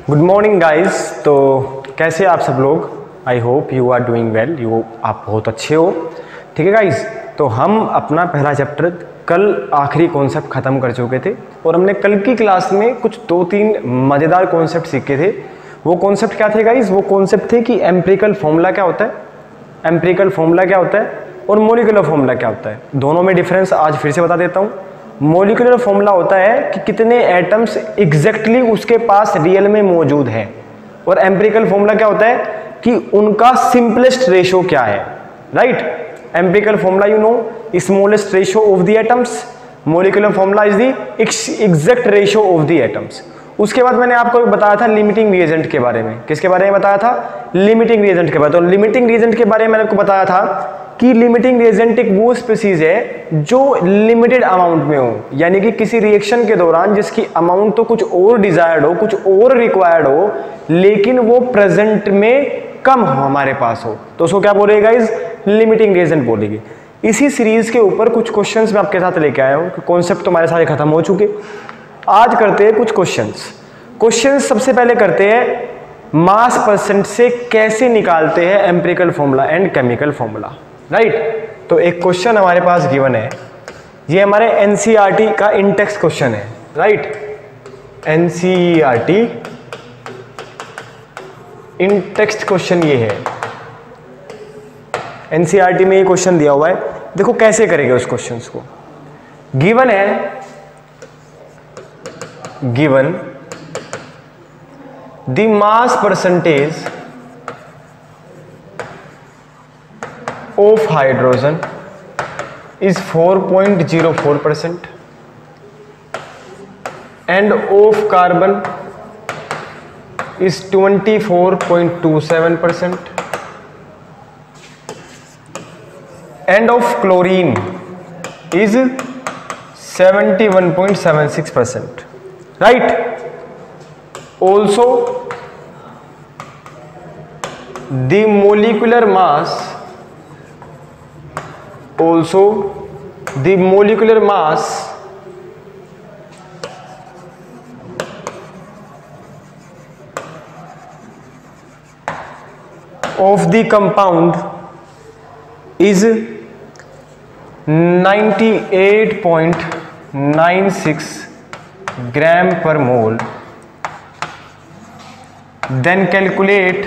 Good morning guys. तो कैसे आप सब लोग? I hope you are doing well, आप बहुत अच्छे हो। ठीक है गाइस, तो हम अपना पहला चैप्टर कल आखिरी कॉन्सेप्ट ख़त्म कर चुके थे और हमने कल की क्लास में कुछ 2-3 मज़ेदार कॉन्सेप्ट सीखे थे। वो कॉन्सेप्ट क्या थे गाइस? वो कॉन्सेप्ट थे कि एम्पिरिकल फॉर्मूला क्या होता है, एम्पिरिकल फॉर्मूला क्या होता है और मॉलिक्यूलर फॉर्मूला क्या होता है। दोनों में डिफरेंस आज फिर से बता देता हूँ। मॉलिक्यूलर फॉर्मूला होता है कि कितने एटम्स एग्जैक्टली उसके पास रियल में मौजूद हैं, और एम्पिरिकल फॉर्मूला क्या होता है कि उनका सिंपलेस्ट रेशो क्या है। Right? Empirical formula you know smallest ratio of the atoms, molecular formula is the exact ratio of the atoms. उसके बाद मैंने आपको बताया था लिमिटिंग रिएजेंट के बारे में। किसके बारे में बताया था? लिमिटिंग रिएजेंट के बारे में। तो लिमिटिंग रिएजेंट के बारे में मैंने आपको बताया था कि लिमिटिंग रिएजेंट एक वो स्पीसीज है जो लिमिटेड अमाउंट में हो, यानी कि किसी रिएक्शन के दौरान जिसकी अमाउंट तो कुछ और डिजायर्ड हो, कुछ और रिक्वायर्ड हो, लेकिन वो प्रेजेंट में कम हो, हमारे पास हो, तो उसको क्या बोलेगा? इस लिमिटिंग रिएजेंट बोलेगी। इसी सीरीज के ऊपर कुछ क्वेश्चंस मैं आपके साथ लेके आया हूँ। कॉन्सेप्ट तो हमारे सारे खत्म हो चुके, आज करते हैं कुछ क्वेश्चंस। सबसे पहले करते हैं मास परसेंट से कैसे निकालते हैं empirical formula and chemical formula. Right? तो एक क्वेश्चन हमारे पास गिवन है, ये हमारे एनसीईआरटी का इंटेक्स क्वेश्चन है। राइट? एनसीईआरटी इंटेक्स्ट क्वेश्चन ये है। एनसीईआरटी में ये क्वेश्चन दिया हुआ है, देखो कैसे करेंगे उस क्वेश्चन को। गिवन है, given the mass percentage of hydrogen is 4.04% and of carbon is 24.27% and of chlorine is 71.76%. right? Also the molecular mass of the compound is 98.96 gram per mole. Then calculate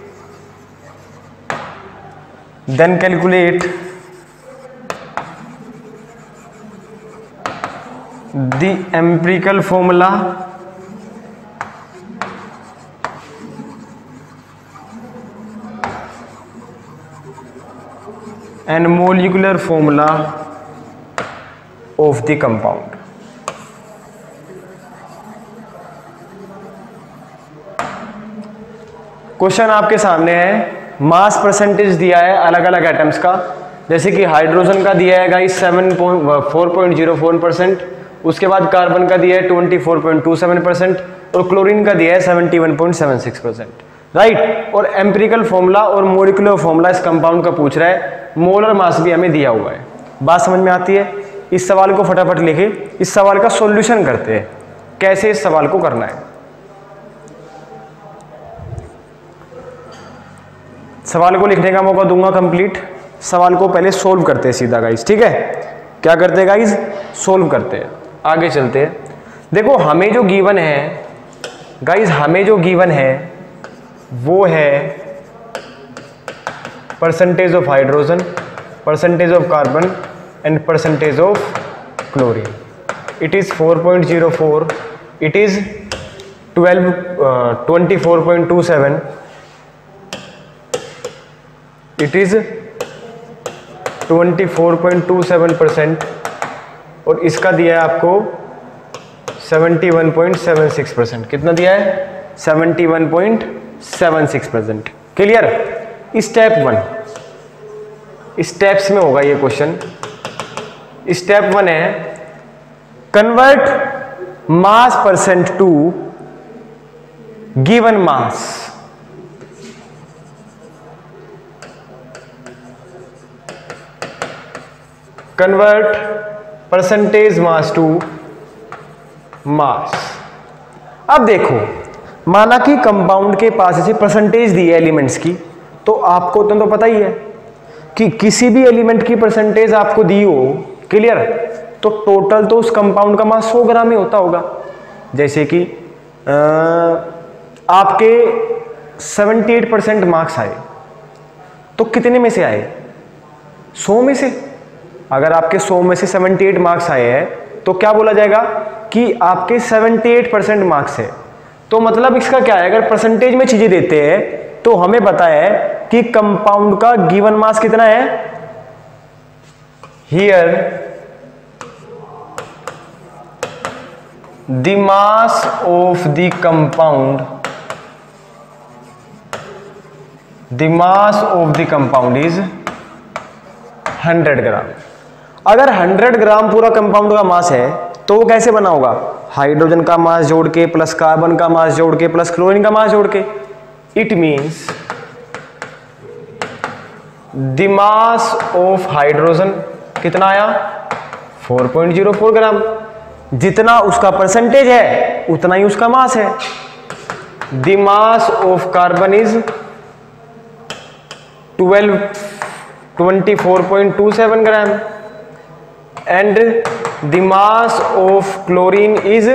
the empirical formula and molecular formula of the compound. Question आपके सामने है, mass percentage दिया है अलग अलग atoms का, जैसे कि हाइड्रोजन का दिया है गाइस 4.04%, उसके बाद कार्बन का दिया है 24.27% और क्लोरीन का दिया है 71.76%। राइट? और एम्पिरिकल फॉर्मूला और मॉलिक्यूलर फॉर्मूला इस कंपाउंड का पूछ रहा है, मोलर मास भी हमें दिया हुआ है। बात समझ में आती है? इस सवाल को फटाफट लिखे, इस सवाल का सॉल्यूशन करते हैं, कैसे इस सवाल को करना है। सवाल को लिखने का मौका दूंगा कंप्लीट। सवाल को पहले सोल्व करते हैं सीधा गाइस। ठीक है? क्या करते हैं गाइस? सोल्व करते हैं, आगे चलते हैं। देखो हमें जो गिवन है गाइस, हमें जो गिवन है वो है percentage of hydrogen, percentage of carbon and percentage of chlorine. It is 4.04, it is 24.27, it is 24.27% और इसका दिया है आपको 71.76%। कितना दिया है? 71.76%। क्लियर? स्टेप 1, स्टेप्स में होगा ये क्वेश्चन। स्टेप 1 है convert mass percent to given mass. Convert percentage mass to mass. अब देखो माना कि कंपाउंड के पास ऐसे परसेंटेज दी है एलिमेंट्स की, तो आपको तो पता ही है कि किसी भी एलिमेंट की परसेंटेज आपको दी हो, क्लियर, तो टोटल तो उस कंपाउंड का मास 100 ग्राम ही होता होगा। जैसे कि आपके 78% मार्क्स आए, तो कितने में से आए? 100 में से। अगर आपके 100 में से 78 मार्क्स आए हैं तो क्या बोला जाएगा कि आपके 78% मार्क्स है। तो मतलब इसका क्या है, अगर परसेंटेज में चीजें देते हैं तो हमें पता है कि कंपाउंड का गिवन मास कितना है। Here the mass of the compound, the mass of the compound is 100 gram. अगर 100 ग्राम पूरा कंपाउंड का मास है तो वो कैसे बना होगा? हाइड्रोजन का मास जोड़ के प्लस कार्बन का मास जोड़ के प्लस क्लोरीन का मास जोड़ के। It means the mass of hydrogen कितना आया? 4.04 ग्राम। जितना उसका परसेंटेज है उतना ही उसका मास है। The mass of carbon is 24.27 gram and the mass of chlorine is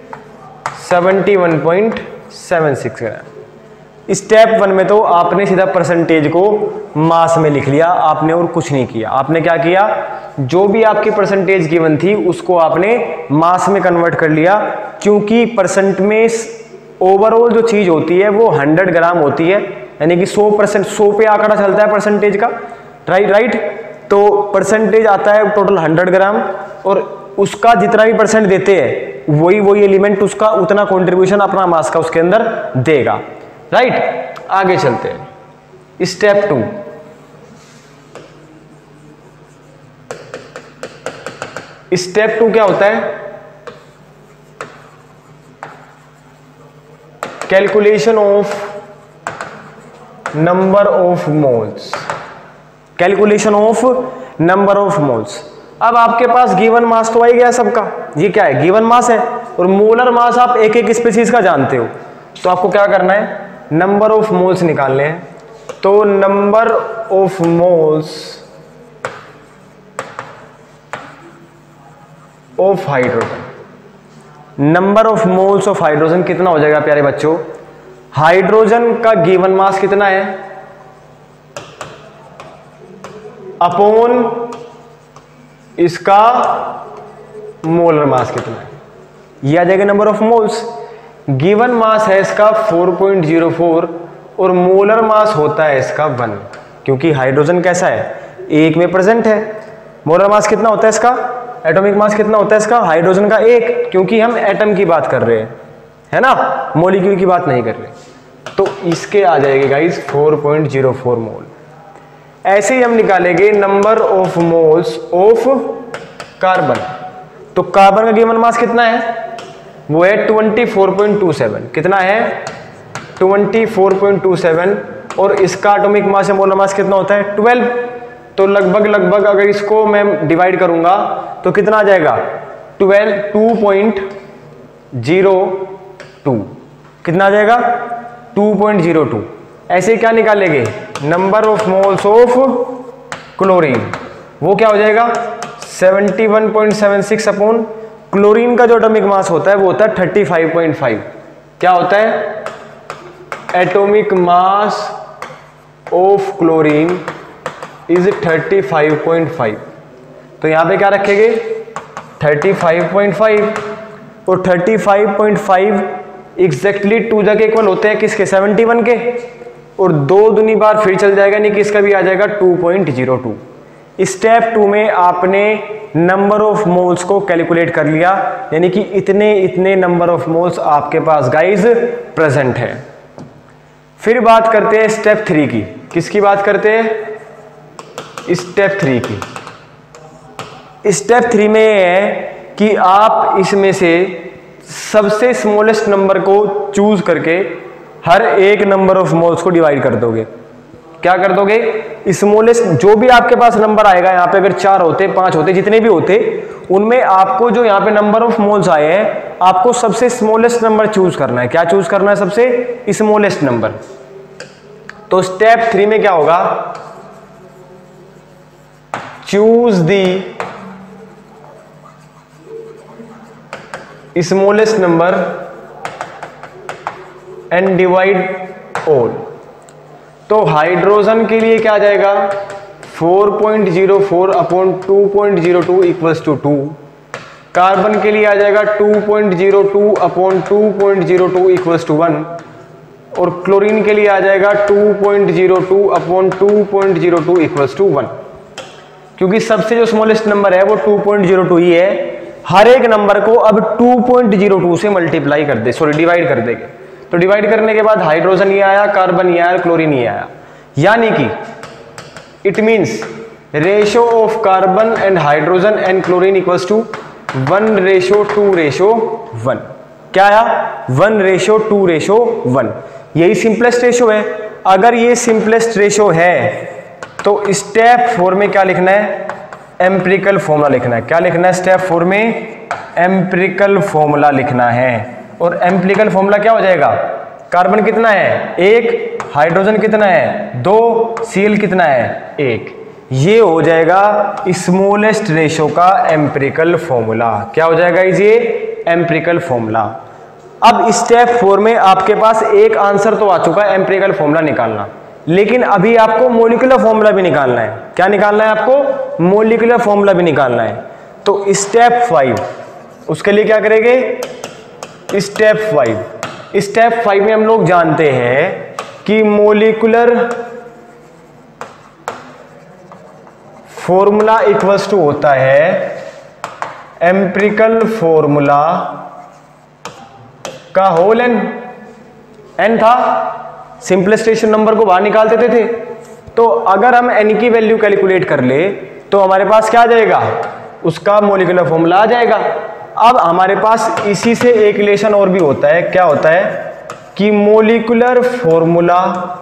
71.76 gram. Step 1 में तो आपने सीधा परसेंटेज को मास में लिख लिया आपने और कुछ नहीं किया। आपने क्या किया, जो भी आपकी परसेंटेज गिवन थी उसको आपने मास में कन्वर्ट कर लिया, क्योंकि परसेंट में ओवरऑल जो चीज होती है वो 100 ग्राम होती है, यानी कि 100%, 100 पे आंकड़ा चलता है परसेंटेज का, राइट। तो परसेंटेज आता है टोटल 100 ग्राम और उसका जितना भी परसेंट देते हैं वही एलिमेंट उसका उतना कंट्रीब्यूशन अपना मास का उसके अंदर देगा, राइट। आगे चलते हैं स्टेप 2। स्टेप 2 क्या होता है? Calculation of number of moles, calculation of number of moles. अब आपके पास गिवन मास तो आ ही गया सबका, ये क्या है, गिवन मास है, और मोलर मास आप एक एक स्पीशीज का जानते हो, तो आपको क्या करना है, नंबर ऑफ मोल्स निकालने हैं। तो number of moles of hydrogen, number of moles of hydrogen कितना हो जाएगा प्यारे बच्चों? हाइड्रोजन का गिवन मास कितना है अपॉन इसका मोलर मास कितना है, ये आ जाएगा number of moles. Given mass है इसका 4.04 और मोलर मास होता है इसका 1, क्योंकि हाइड्रोजन कैसा है, 1 में प्रेजेंट है। मोलर मास कितना होता है इसका, एटॉमिक मास कितना होता है इसका, हाइड्रोजन का 1, क्योंकि हम एटम की बात कर रहे हैं, है ना, मॉलिक्यूल की बात नहीं कर रहे। तो इसके आ जाएगी गाइस 4.04 मोल। ऐसे ही हम निकालेंगे number of moles of carbon. तो कार्बन का गिवन मास कितना है, वो है 24.27। कितना है, 24.27, और इसका एटॉमिक मास या मोलर मास कितना होता है, 12। तो लगभग अगर इसको मैं डिवाइड करूंगा तो कितना आ जाएगा, 2.02। कितना आ जाएगा, 2.02। ऐसे क्या निकालेंगे, number of moles of chlorine, वो क्या हो जाएगा 71.76 अपॉन क्लोरीन का जो एटॉमिक मास होता है वो होता है 35.5। क्या होता है, atomic mass of chlorine is 35.5। तो यहां पे क्या रखेंगे 35.5, और 35.5 एग्जैक्टली 2 जगह इक्वल होते हैं किसके, 71 के, और 2 दूनी बार फिर चल जाएगा, नहीं कि इसका भी आ जाएगा 2.02। स्टेप 2 में आपने नंबर ऑफ मोल्स को कैलकुलेट कर लिया, यानी कि इतने नंबर ऑफ मोल्स आपके पास गाइस प्रेजेंट है। फिर बात करते हैं स्टेप 3 की। किसकी बात करते हैं, स्टेप 3 की। स्टेप 3 में ये है कि आप इसमें से सबसे स्मॉलेस्ट नंबर को चूज करके हर एक नंबर ऑफ मोल्स को डिवाइड कर दोगे। क्या कर दोगे, स्मॉलेस्ट जो भी आपके पास नंबर आएगा, यहाँ पे अगर 4 होते 5 होते जितने भी होते, उनमें आपको जो यहाँ पे नंबर ऑफ मोल्स आए हैं, आपको सबसे स्मॉलेस्ट नंबर चूज करना है। क्या चूज करना है, सबसे स्मॉलेस्ट नंबर। तो स्टेप 3 में क्या होगा, choose the smallest number and divide all. तो हाइड्रोजन के लिए क्या आ जाएगा, 4.04 अपॉन 2.02 इक्वल्स टू 2। कार्बन के लिए आ जाएगा 2.02 अपॉन 2.02 इक्वल्स टू 1। और क्लोरीन के लिए आ जाएगा 2.02 अपॉन 2.02 इक्वल्स टू 1। क्योंकि सबसे जो स्मॉलेस्ट नंबर है वो 2.02 ही है, हर एक नंबर को अब 2.02 से मल्टीप्लाई कर दे, सॉरी डिवाइड कर देंगे। तो डिवाइड करने के बाद हाइड्रोजन ये आया, कार्बन ये आया, क्लोरीन ये आया। यानी कि it means ratio of carbon and hydrogen and chlorine equals to 1:2:1। क्या आया, 1:2:1। यही सिंपलेस्ट रेशियो है। अगर ये सिंपलेस्ट रेशियो है तो स्टेप 4 में क्या लिखना है, एम्पिरिकल फॉर्मूला लिखना है। क्या लिखना है स्टेप 4 में, एम्पिरिकल फॉर्मूला लिखना है। और एम्पिरिकल फॉर्मूला क्या हो जाएगा, कार्बन कितना है 1, हाइड्रोजन कितना है 2, Cl कितना है 1। ये हो जाएगा स्मॉलेस्ट रेशियो का एम्पिरिकल फॉर्मूला। क्या हो जाएगा ये, एम्पिरिकल फॉर्मूला। अब स्टेप 4 में आपके पास एक आंसर तो आ चुका है एम्पिरिकल फॉर्मूला निकालना, लेकिन अभी आपको मॉलिक्यूलर फॉर्मूला भी निकालना है। क्या निकालना है आपको, मॉलिक्यूलर फॉर्मूला भी निकालना है। तो स्टेप 5, उसके लिए क्या करेंगे, स्टेप 5 में हम लोग जानते हैं कि मॉलिक्यूलर फॉर्मूला इक्वल्स टू होता है एम्पिरिकल फॉर्मूला का होल n था, सिंपलेस्ट रेशियो नंबर को बाहर निकाल देते थे। तो अगर हम n की वैल्यू कैलकुलेट कर ले तो हमारे पास क्या आ जाएगा, उसका मॉलिक्यूलर फॉर्मूला आ जाएगा। अब हमारे पास इसी से एक रिलेशन और भी होता है। क्या होता है कि molecular formula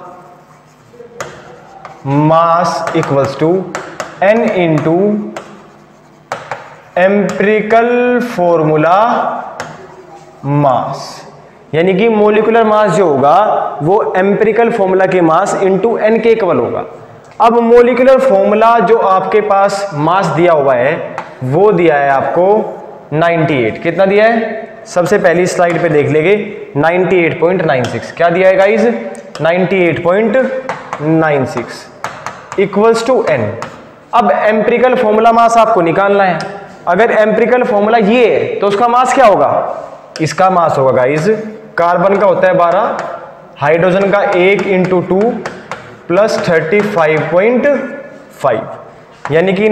mass equals to n into empirical formula mass. यानी कि मॉलिक्यूलर मास जो होगा वो एम्पिरिकल फॉर्मूला के मास इंटू n के इक्वल होगा। अब मॉलिक्यूलर फॉर्मूला जो आपके पास मास दिया हुआ है वो दिया है आपको 98। कितना दिया है, सबसे पहली स्लाइड पे देख लेंगे, 98.96। क्या दिया है गाइज, 98.96 इक्वल्स टू n। अब एम्पिरिकल फॉर्मूला मास आपको निकालना है। अगर एम्पिरिकल फॉर्मूला ये है तो उसका मास क्या होगा, इसका मास होगा गाइज, कार्बन का होता है 12, हाइड्रोजन का 1 इंटू 2 प्लस 35.5, यानी कि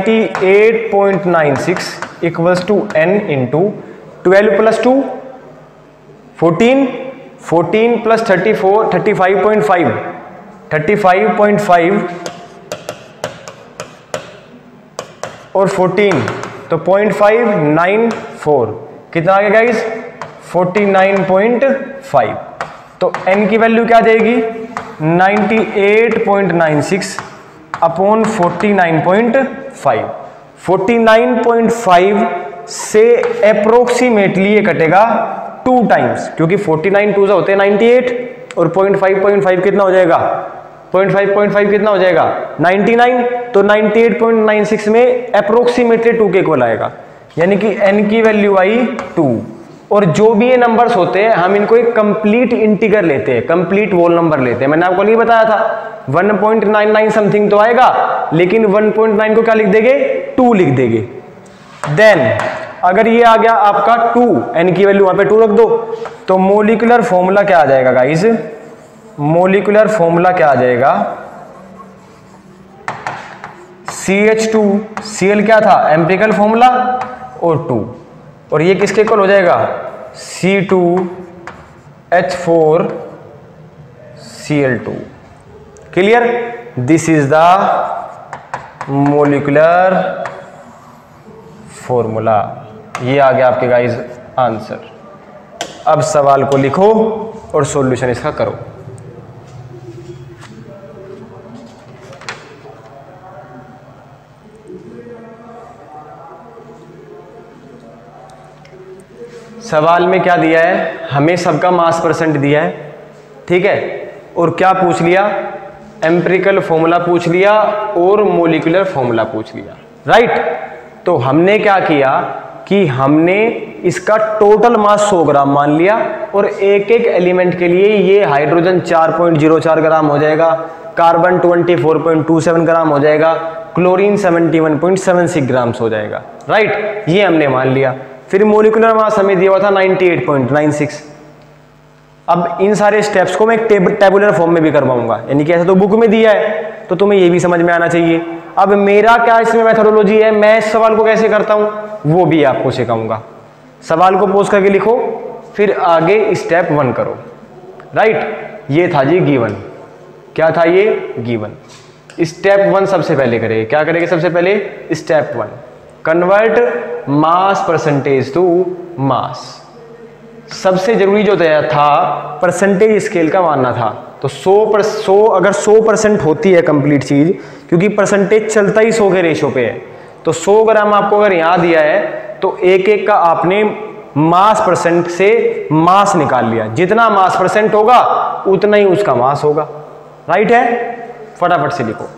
98.96 equals to n into 12 plus 2 14, 14 plus 34 35.5 और 14 तो 0.594 कितना आ गया गाइज, 49.5। तो n की वैल्यू क्या जाएगी, 98.96 अपॉन 49.5। 49.5 से अप्रोक्सीमेटली ये कटेगा 2 टाइम्स, क्योंकि 49 2 होते हैं 98 और 0.5 कितना हो जाएगा, 0.5 कितना हो जाएगा 99। तो 98.96 में अप्रोक्सीमेटली 2 के इक्वल आएगा, यानी कि n की वैल्यू आई 2। और जो भी ये नंबर्स होते हैं हम इनको एक कंप्लीट इंटीगर लेते हैं, कंप्लीट होल नंबर लेते हैं। मैंने आपको नहीं बताया था 1.99 समथिंग तो आएगा, लेकिन 1.9 को क्या लिख देंगे, 2 लिख देंगे। देन अगर ये आ गया आपका 2, n की वैल्यू वहां पे 2 रख दो, तो मॉलिक्यूलर फॉर्मूला क्या आ जाएगा गाइस, मॉलिक्यूलर फॉर्मूला क्या आ जाएगा, CH2, Cl क्या था एम्पिरिकल फॉर्मूला और 2, और ये किसके इक्वल हो जाएगा, C2H4Cl2। Clear, this is the molecular formula. ये आ गया आपके गाइस आंसर। अब सवाल को लिखो और सॉल्यूशन इसका करो। सवाल में क्या दिया है, हमें सबका मास परसेंट दिया है, ठीक है, और क्या पूछ लिया, एम्पिरिकल फॉर्मूला पूछ लिया और मोलिकुलर फॉर्मूला पूछ लिया, राइट। तो हमने क्या किया कि हमने इसका टोटल मास 100 ग्राम मान लिया और एक एक एलिमेंट के लिए ये हाइड्रोजन 4.04 ग्राम हो जाएगा, कार्बन 24.27 ग्राम हो जाएगा, क्लोरीन 71.76 ग्राम्स हो जाएगा, राइट, ये हमने मान लिया। फिर मोलिकुलर मास हमें दिया हुआ था 98.96। अब इन सारे स्टेप्स को मैं एक टेबुलर फॉर्म में भी करवाऊंगा, यानी कि ऐसा तो बुक में दिया है तो तुम्हें ये भी समझ में आना चाहिए। अब मेरा क्या इसमें मेथोडोलॉजी है, मैं इस सवाल को कैसे करता हूं वो भी आपको सिखाऊंगा। सवाल को पोस्ट करके लिखो, फिर आगे स्टेप 1 करो, राइट। ये था जी गिवन, क्या था ये, गिवन। स्टेप 1 सबसे पहले करेंगे, क्या करेंगे सबसे पहले, step 1 convert mass percentage to mass. सबसे जरूरी जो था परसेंटेज स्केल का मानना था, तो 100 अगर 100% होती है कंप्लीट चीज, क्योंकि परसेंटेज चलता ही 100 के रेशो पे है, तो 100 ग्राम आपको अगर यहां दिया है तो एक एक का आपने मास परसेंट से मास निकाल लिया, जितना मास परसेंट होगा उतना ही उसका मास होगा, राइट है। फटाफट से लिखो।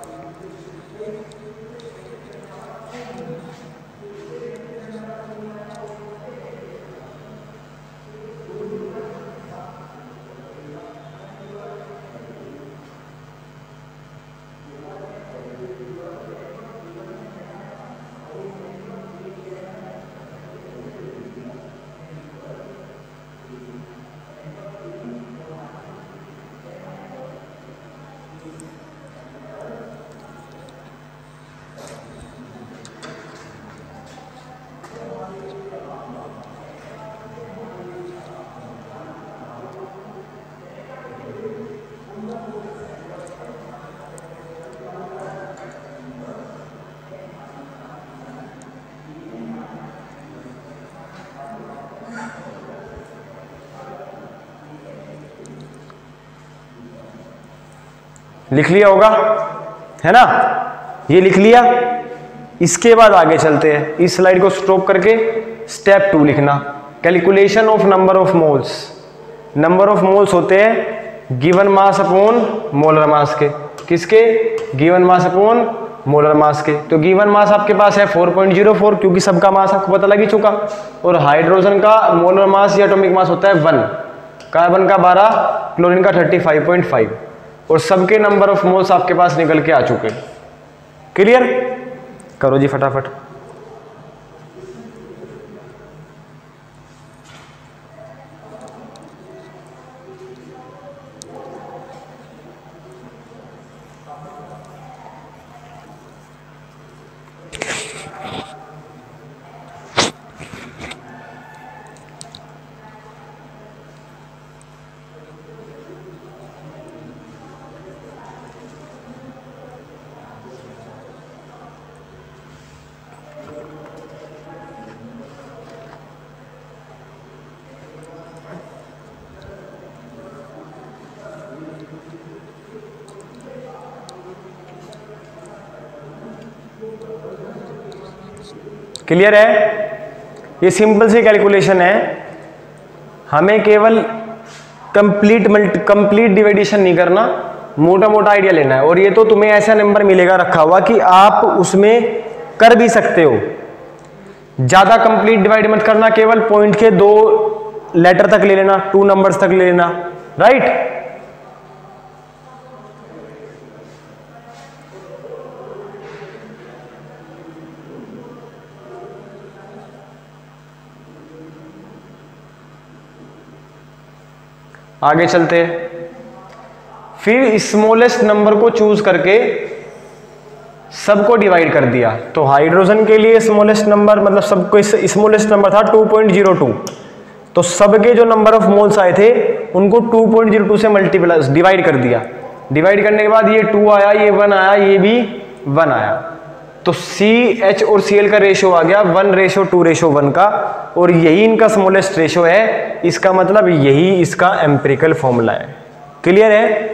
लिख लिया होगा, है ना, ये लिख लिया। इसके बाद आगे चलते हैं, इस स्लाइड को स्टॉप करके स्टेप 2 लिखना, calculation of number of moles. Number of moles होते हैं given mass upon molar mass के, किसके, given mass upon molar mass के। तो गिवन मास आपके पास है 4.04, क्योंकि सबका मास आपको पता लग ही चुका, और हाइड्रोजन का मोलर मास या एटॉमिक मास होता है 1, कार्बन का 12, क्लोरीन का 35.5, और सबके नंबर ऑफ मोल्स आपके पास निकल के आ चुके। क्लियर, करो जी फटाफट। क्लियर है, ये सिंपल सी कैलकुलेशन है, हमें केवल कंप्लीट डिवाइडेशन नहीं करना, मोटा मोटा आइडिया लेना है। और ये तो तुम्हें ऐसा नंबर मिलेगा रखा हुआ कि आप उसमें कर भी सकते हो, ज्यादा कंप्लीट डिवाइड मत करना, केवल पॉइंट के 2 लेटर तक ले लेना, 2 नंबर्स तक ले लेना, राइट। आगे चलते हैं, फिर स्मॉलेस्ट नंबर को चूज करके सबको डिवाइड कर दिया। तो हाइड्रोजन के लिए स्मॉलेस्ट नंबर, मतलब सबको स्मॉलेस्ट नंबर था 2.02, तो सबके जो नंबर ऑफ मोल्स आए थे उनको 2.02 से मल्टीप्लाई डिवाइड कर दिया। डिवाइड करने के बाद ये 2 आया, ये 1 आया, ये भी 1 आया, तो CH और Cl का रेशो आ गया 1:2:1 का, और यही इनका स्मॉलेस्ट रेशो है। इसका मतलब यही इसका एम्पिरिकल फॉर्मूला है। क्लियर है,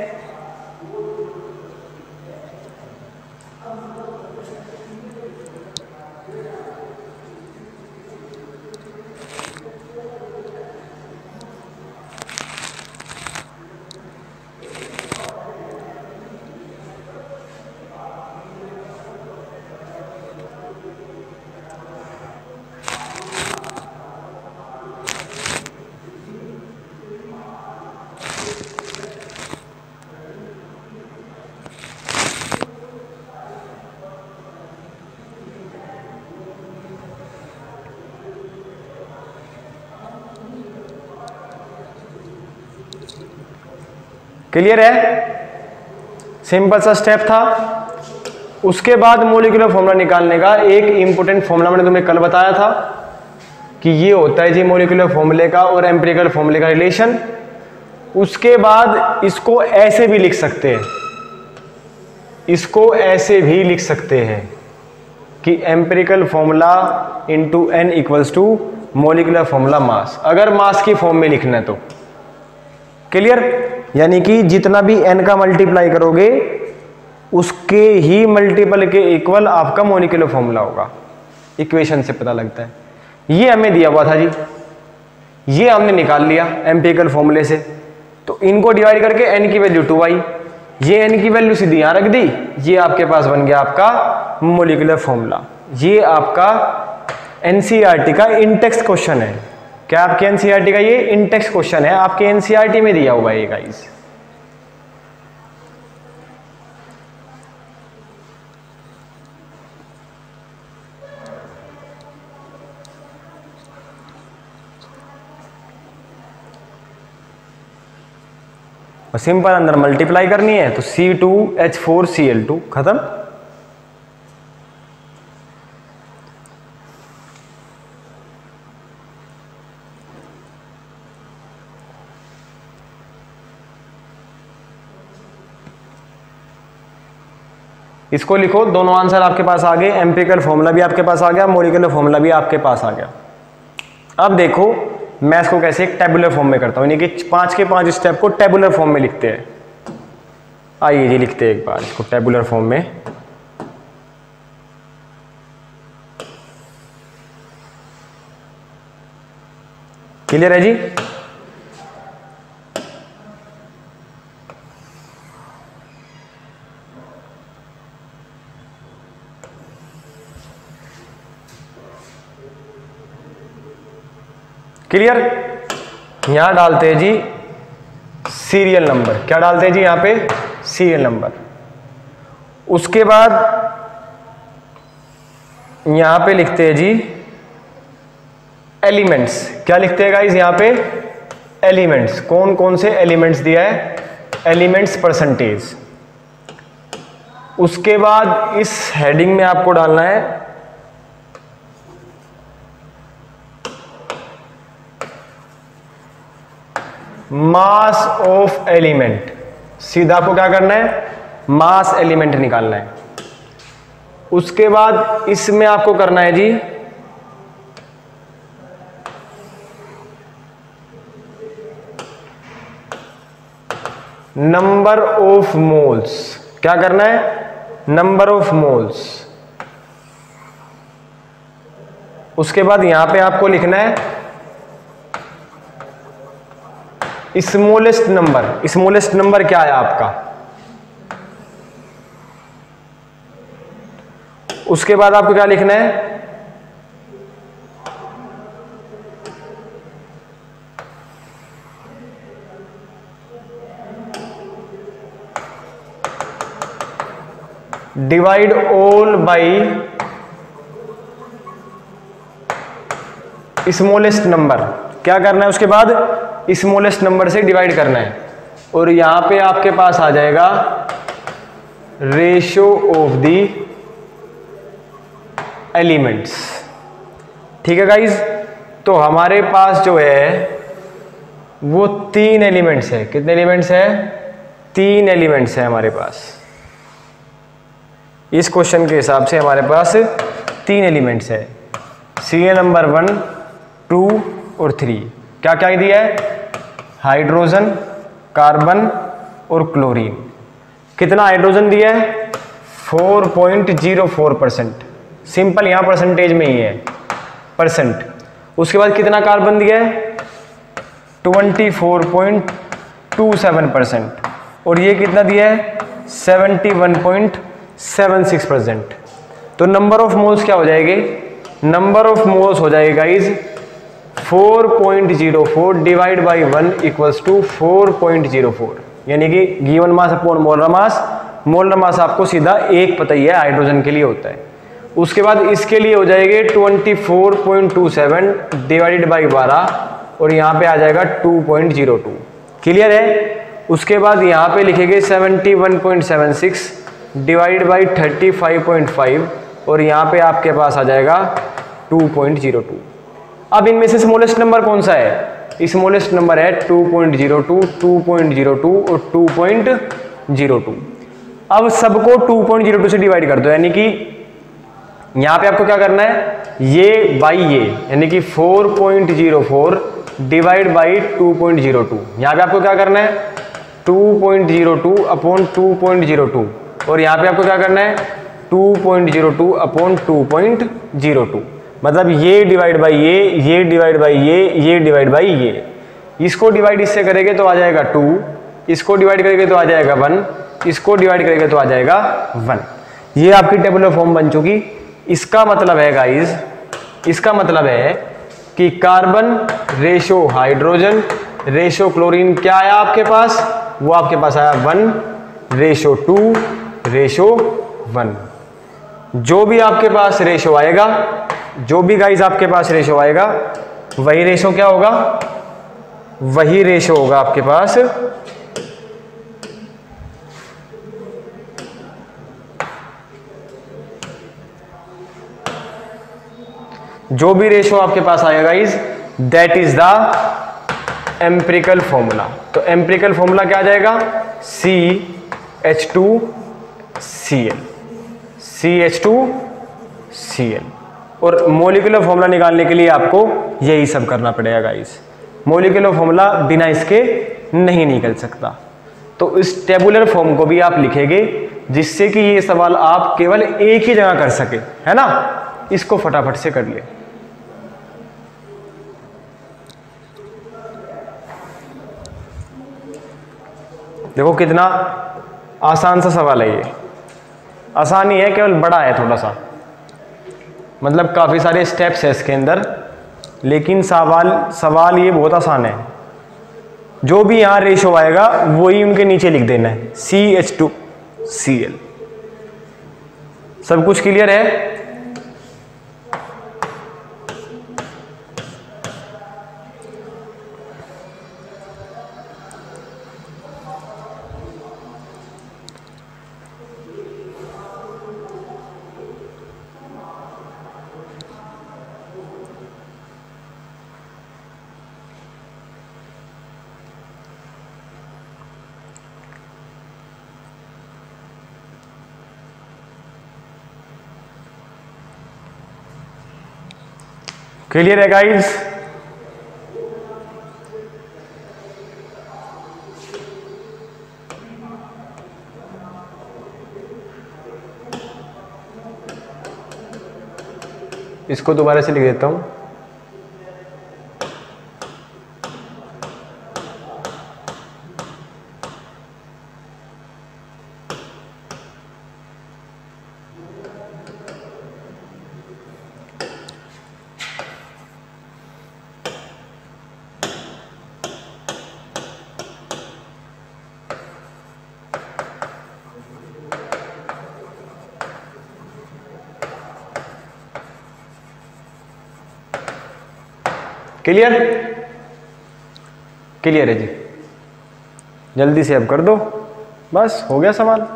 क्लियर है, सिंपल सा स्टेप था। उसके बाद मॉलिक्यूलर फॉर्मूला निकालने का एक इंपॉर्टेंट फॉर्मूला मैंने तुम्हें कल बताया था कि ये होता है जी मॉलिक्यूलर फॉर्मूले का और एम्पिरिकल फॉर्मूले का रिलेशन। उसके बाद इसको ऐसे भी लिख सकते हैं, इसको ऐसे भी लिख सकते हैं कि empirical formula into n equals to molecular formula mass, अगर मास की फॉर्म में लिखना है तो। क्लियर, यानी कि जितना भी एन का मल्टीप्लाई करोगे उसके ही मल्टीपल के इक्वल आपका मॉलिक्यूलर फॉर्मूला होगा, इक्वेशन से पता लगता है। ये हमें दिया हुआ था जी, ये हमने निकाल लिया एम्पिरिकल फॉर्मूले से, तो इनको डिवाइड करके एन की वैल्यू 2 आई, ये एन की वैल्यू सीधी यहां रख दी, ये आपके पास बन गया आपका मॉलिक्यूलर फॉर्मूला। ये आपका एनसीईआरटी का इंटेक्स्ट क्वेश्चन है। क्या आपके एनसीईआरटी का ये इंटेक्स्ट क्वेश्चन है, आपके एनसीईआरटी में दिया हुआ है ये गाइस। सिंपल अंदर मल्टीप्लाई करनी है तो C2H4Cl2 खत्म। इसको लिखो, दोनों आंसर आपके पास आ गए, एम्पिरिकल फॉर्मूला भी आपके पास आ गया, मॉलिक्यूलर फॉर्मूला भी आपके पास आ गया। अब देखो मैं इसको कैसे एक टेबुलर फॉर्म में करता हूं, यानी कि 5 के 5 स्टेप को टेबुलर फॉर्म में लिखते हैं। आइए जी लिखते हैं एक बार इसको टेबुलर फॉर्म में। क्लियर है जी, क्लियर। यहां डालते हैं जी सीरियल नंबर, क्या डालते हैं जी यहां पे सीरियल नंबर। उसके बाद यहां पे लिखते हैं जी एलिमेंट्स, क्या लिखते हैं गाइस यहां पे एलिमेंट्स, कौन कौन से एलिमेंट्स दिया है, एलिमेंट्स परसेंटेज। उसके बाद इस हेडिंग में आपको डालना है मास ऑफ एलिमेंट, सीधा आपको क्या करना है मास एलिमेंट निकालना है। उसके बाद इसमें आपको करना है जी नंबर ऑफ मोल्स, क्या करना है नंबर ऑफ मोल्स। उसके बाद यहां पे आपको लिखना है स्मॉलेस्ट नंबर, स्मॉलेस्ट नंबर क्या है आपका। उसके बाद आपको क्या लिखना है divide all by smallest number, क्या करना है उसके बाद स्मॉलेस्ट नंबर से डिवाइड करना है। और यहां पे आपके पास आ जाएगा रेशियो ऑफ दी एलिमेंट्स। ठीक है गाइज, तो हमारे पास जो है वो 3 एलिमेंट्स है। कितने एलिमेंट्स है 3 एलिमेंट्स है हमारे पास। इस क्वेश्चन के हिसाब से हमारे पास 3 एलिमेंट्स है, सीरियल नंबर 1, 2 और 3। क्या क्या दिया है हाइड्रोजन, कार्बन और क्लोरीन। कितना हाइड्रोजन दिया है 4.04%, सिंपल यहां परसेंटेज में ही है परसेंट। उसके बाद कितना कार्बन दिया है 24.27% और ये कितना दिया है 71.76%। तो नंबर ऑफ मोल्स क्या हो जाएगी, नंबर ऑफ मोल्स हो जाएगा guys 4.04 divide by 1 equals to 4.04, यानी कि given mass upon molar mass. Molar mass आपको सीधा 1 पता ही है हाइड्रोजन के लिए होता है। उसके बाद इसके लिए हो जाएंगे 24.27 डिवाइडेड बाई 12 और यहाँ पे आ जाएगा 2.02। क्लियर है। उसके बाद यहाँ पे लिखेंगे 71.76 डिवाइड बाई 35.5 और यहाँ पे आपके पास आ जाएगा 2.02। अब इनमें से स्मॉलेस्ट नंबर कौन सा है? स्मॉलेस्ट नंबर है 2.02, 2.02 और 2.02। अब सबको 2.02 से डिवाइड कर दो, यानी कि यहाँ पे आपको क्या करना है, ये बाई ये, यानी कि 4.04 डिवाइड बाई 2.02। यहाँ पे आपको क्या करना है 2.02 अपॉन 2.02 और यहाँ पे आपको क्या करना है 2.02 अपॉन 2.02। मतलब ये डिवाइड बाई ये डिवाइड बाई ये डिवाइड बाई ये। इसको डिवाइड इससे करेंगे तो आ जाएगा 2, इसको डिवाइड करेंगे तो आ जाएगा 1, इसको डिवाइड करेंगे तो आ जाएगा 1। ये आपकी टेबुलर फॉर्म बन चुकी। इसका मतलब है गाइस, इसका मतलब है कि carbon ratio hydrogen ratio chlorine क्या आया आपके पास, वो आपके पास आया 1:2:1। जो भी आपके पास रेशो आएगा, जो भी गाइस आपके पास रेशो आएगा, वही रेशो क्या होगा, वही रेशो होगा आपके पास जो भी रेशो आपके पास आएगा guys, that is the empirical formula. तो एम्पिरिकल फॉर्मूला क्या आ जाएगा, CH2Cl, CH2Cl। और मोलिकुलर फॉर्मूला निकालने के लिए आपको यही सब करना पड़ेगा गाइस। मोलिकुलर फॉर्मूला बिना इसके नहीं निकल सकता। तो इस टेबुलर फॉर्म को भी आप लिखेंगे जिससे कि ये सवाल आप केवल एक ही जगह कर सके, है ना। इसको फटाफट से कर लिए। देखो कितना आसान सा सवाल है ये। आसानी है, केवल बड़ा है थोड़ा सा, मतलब काफ़ी सारे स्टेप्स है इसके अंदर, लेकिन सवाल ये बहुत आसान है। जो भी यहाँ रेशो आएगा वही उनके नीचे लिख देना है, CH2Cl। सब कुछ क्लियर है? क्लियर है गाइस? इसको दोबारा से लिख देता हूं। क्लियर? क्लियर है जी। जल्दी से अब कर दो, बस हो गया सवाल।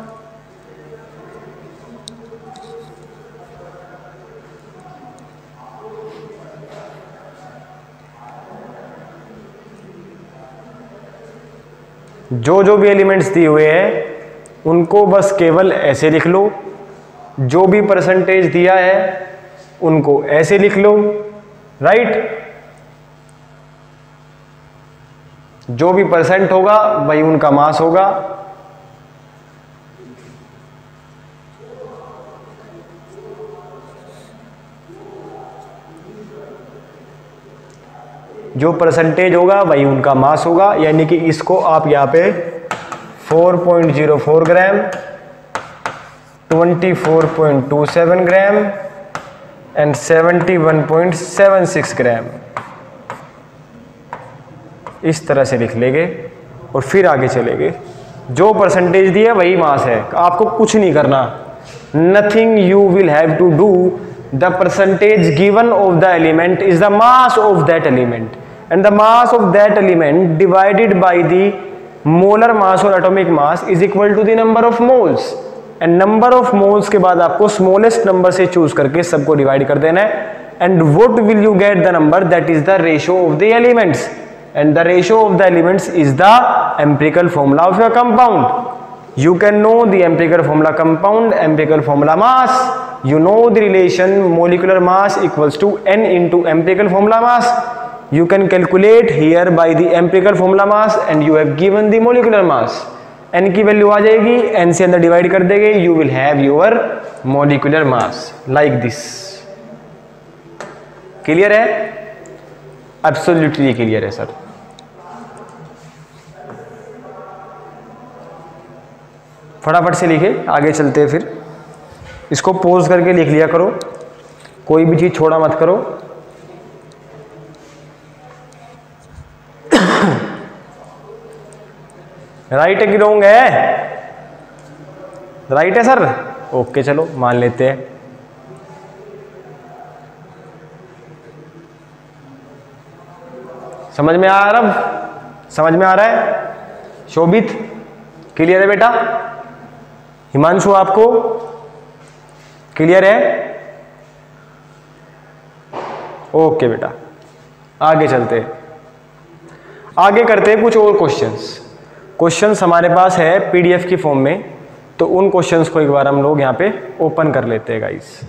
जो भी एलिमेंट्स दिए हुए हैं उनको बस केवल ऐसे लिख लो, जो भी परसेंटेज दिया है उनको ऐसे लिख लो, राइट। जो भी परसेंट होगा वही उनका मास होगा। जो परसेंटेज होगा वही उनका मास होगा, यानी कि इसको आप यहाँ पे 4.04 ग्राम, 24.27 ग्राम एंड 71.76 ग्राम इस तरह से लिख लेंगे और फिर आगे चलेंगे। जो परसेंटेज दिया वही मास है, आपको कुछ नहीं करना। Nothing you will have to do, the percentage given of the element is the mass of that element and the mass of that element divided by the molar mass और atomic mass is equal to the number of moles, and number of moles के बाद आपको smallest number से choose करके सबको divide कर देना है, and what will you get the number that is the ratio of the elements, and the ratio of the elements is the empirical formula of your compound. You can know the empirical formula compound, empirical formula mass. You know the relation molecular mass equals to n into empirical formula mass. You can calculate here by the empirical formula mass and you have given the molecular mass. n की value आ जाएगी, n से अंदर divide कर देंगे, you will have your molecular mass like this. Clear है? Absolutely clear है sir. फटाफट से लिखे, आगे चलते हैं. फिर इसको पोज करके लिख लिया करो, कोई भी चीज छोड़ा मत करो. राइट है कि रॉन्ग है? राइट है सर. ओके चलो मान लेते हैं. समझ में आ रहा? समझ में आ रहा है? शोभित क्लियर है बेटा? हिमांशु आपको क्लियर है? ओके बेटा, आगे चलते हैं. आगे करते हैं कुछ और क्वेश्चंस हमारे पास है पीडीएफ की फॉर्म में, तो उन क्वेश्चंस को एक बार हम लोग यहाँ पे ओपन कर लेते हैं गाइस.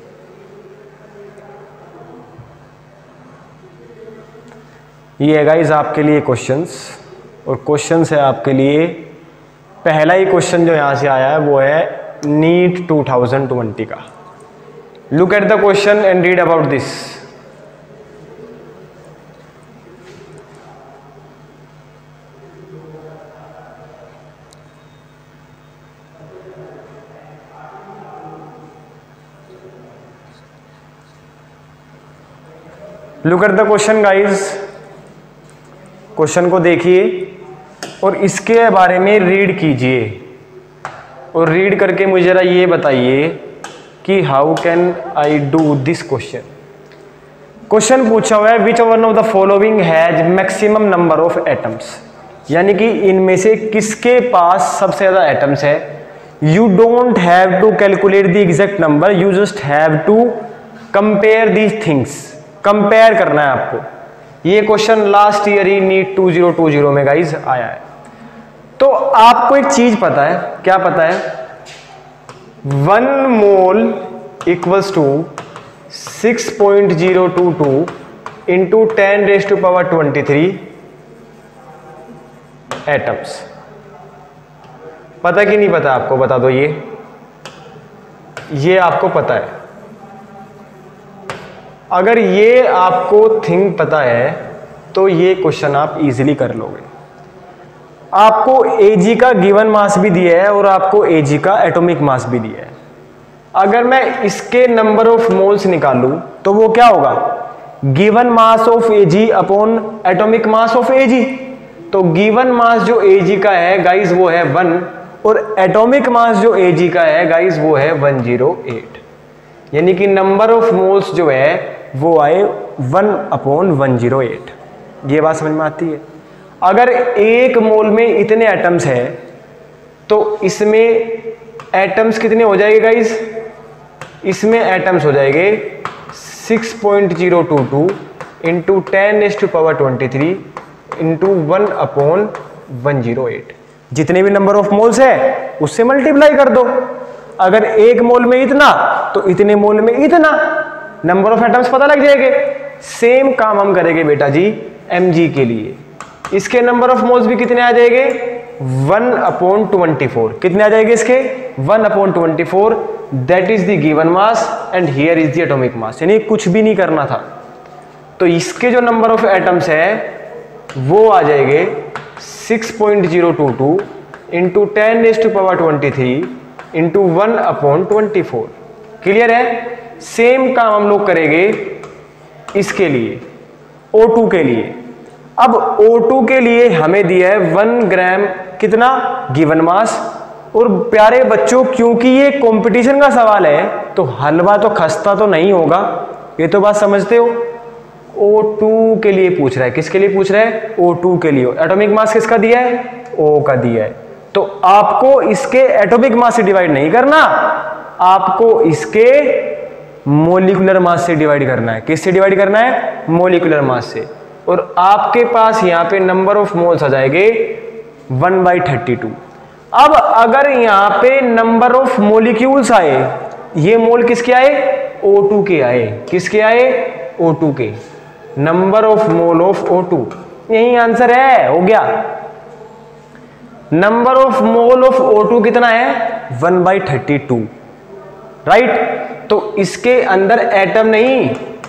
ये है गाइस आपके लिए क्वेश्चंस, और क्वेश्चंस है आपके लिए. पहला ही क्वेश्चन जो यहां से आया है वो है नीट 2020 का. Look at the question and read about this. Look at the question guys. Question को देखिए और इसके बारे में रीड कीजिए, और रीड करके मुझे जरा ये बताइए कि how can I do this question. Question पूछा हुआ है which one of the following has maximum number of atoms, यानी कि इनमें से किसके पास सबसे ज्यादा एटम्स है. You don't have to calculate the exact number, you just have to compare these things. Compare करना है आपको. ये क्वेश्चन लास्ट ईयर ही नीट 2020 में गाइज आया है. तो आपको एक चीज पता है, क्या पता है? 1 mole equals to 6.022 into 10⁻23 atoms. पता कि नहीं पता आपको? बता दो. ये आपको पता है. अगर ये आपको थिंग पता है तो ये क्वेश्चन आप इजीली कर लोगे. आपको Ag का गिवन मास भी दिया है और आपको Ag का एटॉमिक मास भी दिया है. अगर मैं इसके नंबर ऑफ मोल्स निकालूं तो वो क्या होगा? Given mass of Ag upon atomic mass of Ag. तो गिवन मास जो Ag का है गाइज वो है 1, और एटॉमिक मास जो Ag का है गाइज वो है 108. यानी कि नंबर ऑफ मोल्स जो है वो आए 1/108. ये बात समझ में आती है? अगर एक मोल में इतने एटम्स है तो इसमें एटम्स कितने हो जाएंगे गाइस? इसमें एटम्स हो जाएंगे 6.022 इंटू 10⁻23 इंटू 1/108. जितने भी नंबर ऑफ मोल्स है उससे मल्टीप्लाई कर दो. अगर एक मोल में इतना तो इतने मोल में इतना, नंबर ऑफ एटम्स पता लग जाएंगे. सेम काम हम करेंगे बेटा जी Mg के लिए. इसके नंबर ऑफ मोल्स भी कितने आ जाएंगे? 1/24. कितने आ जाएंगे इसके? 1/24. That is the given mass and here is the atomic mass. यानी कुछ भी नहीं करना था. तो इसके जो नंबर ऑफ एटम्स है वो आ जाएंगे 6.022 इंटू 10⁻23 इंटू 1/24. क्लियर है? सेम काम हम लोग करेंगे इसके लिए, O2 के लिए. अब O2 के लिए हमें दिया है 1 ग्राम कितना गिवन मास. और प्यारे बच्चों क्योंकि ये कंपटीशन का सवाल है तो हलवा तो खस्ता तो नहीं होगा, ये तो बात समझते हो. O2 के लिए पूछ रहा है. किसके लिए पूछ रहा है? O2 के लिए. एटॉमिक मास किसका दिया है? O का दिया है। तो आपको इसके एटॉमिक मास से डिवाइड नहीं करना, आपको इसके मोलिकुलर मास से डिवाइड करना है। किससे डिवाइड करना है? मोलिकुलर मास से। और आपके पास यहां पे नंबर ऑफ मोल्स आ जाएंगे 1/32। अब अगर यहां पे नंबर ऑफ मोलिक्यूल्स आए, ये मोल किसके आए? O2 के आए। किसके आए? O2 के। Number of mole of O2, यही आंसर है, हो गया। Number of mole of O2 कितना है? 1/32, राइट। तो इसके अंदर एटम नहीं,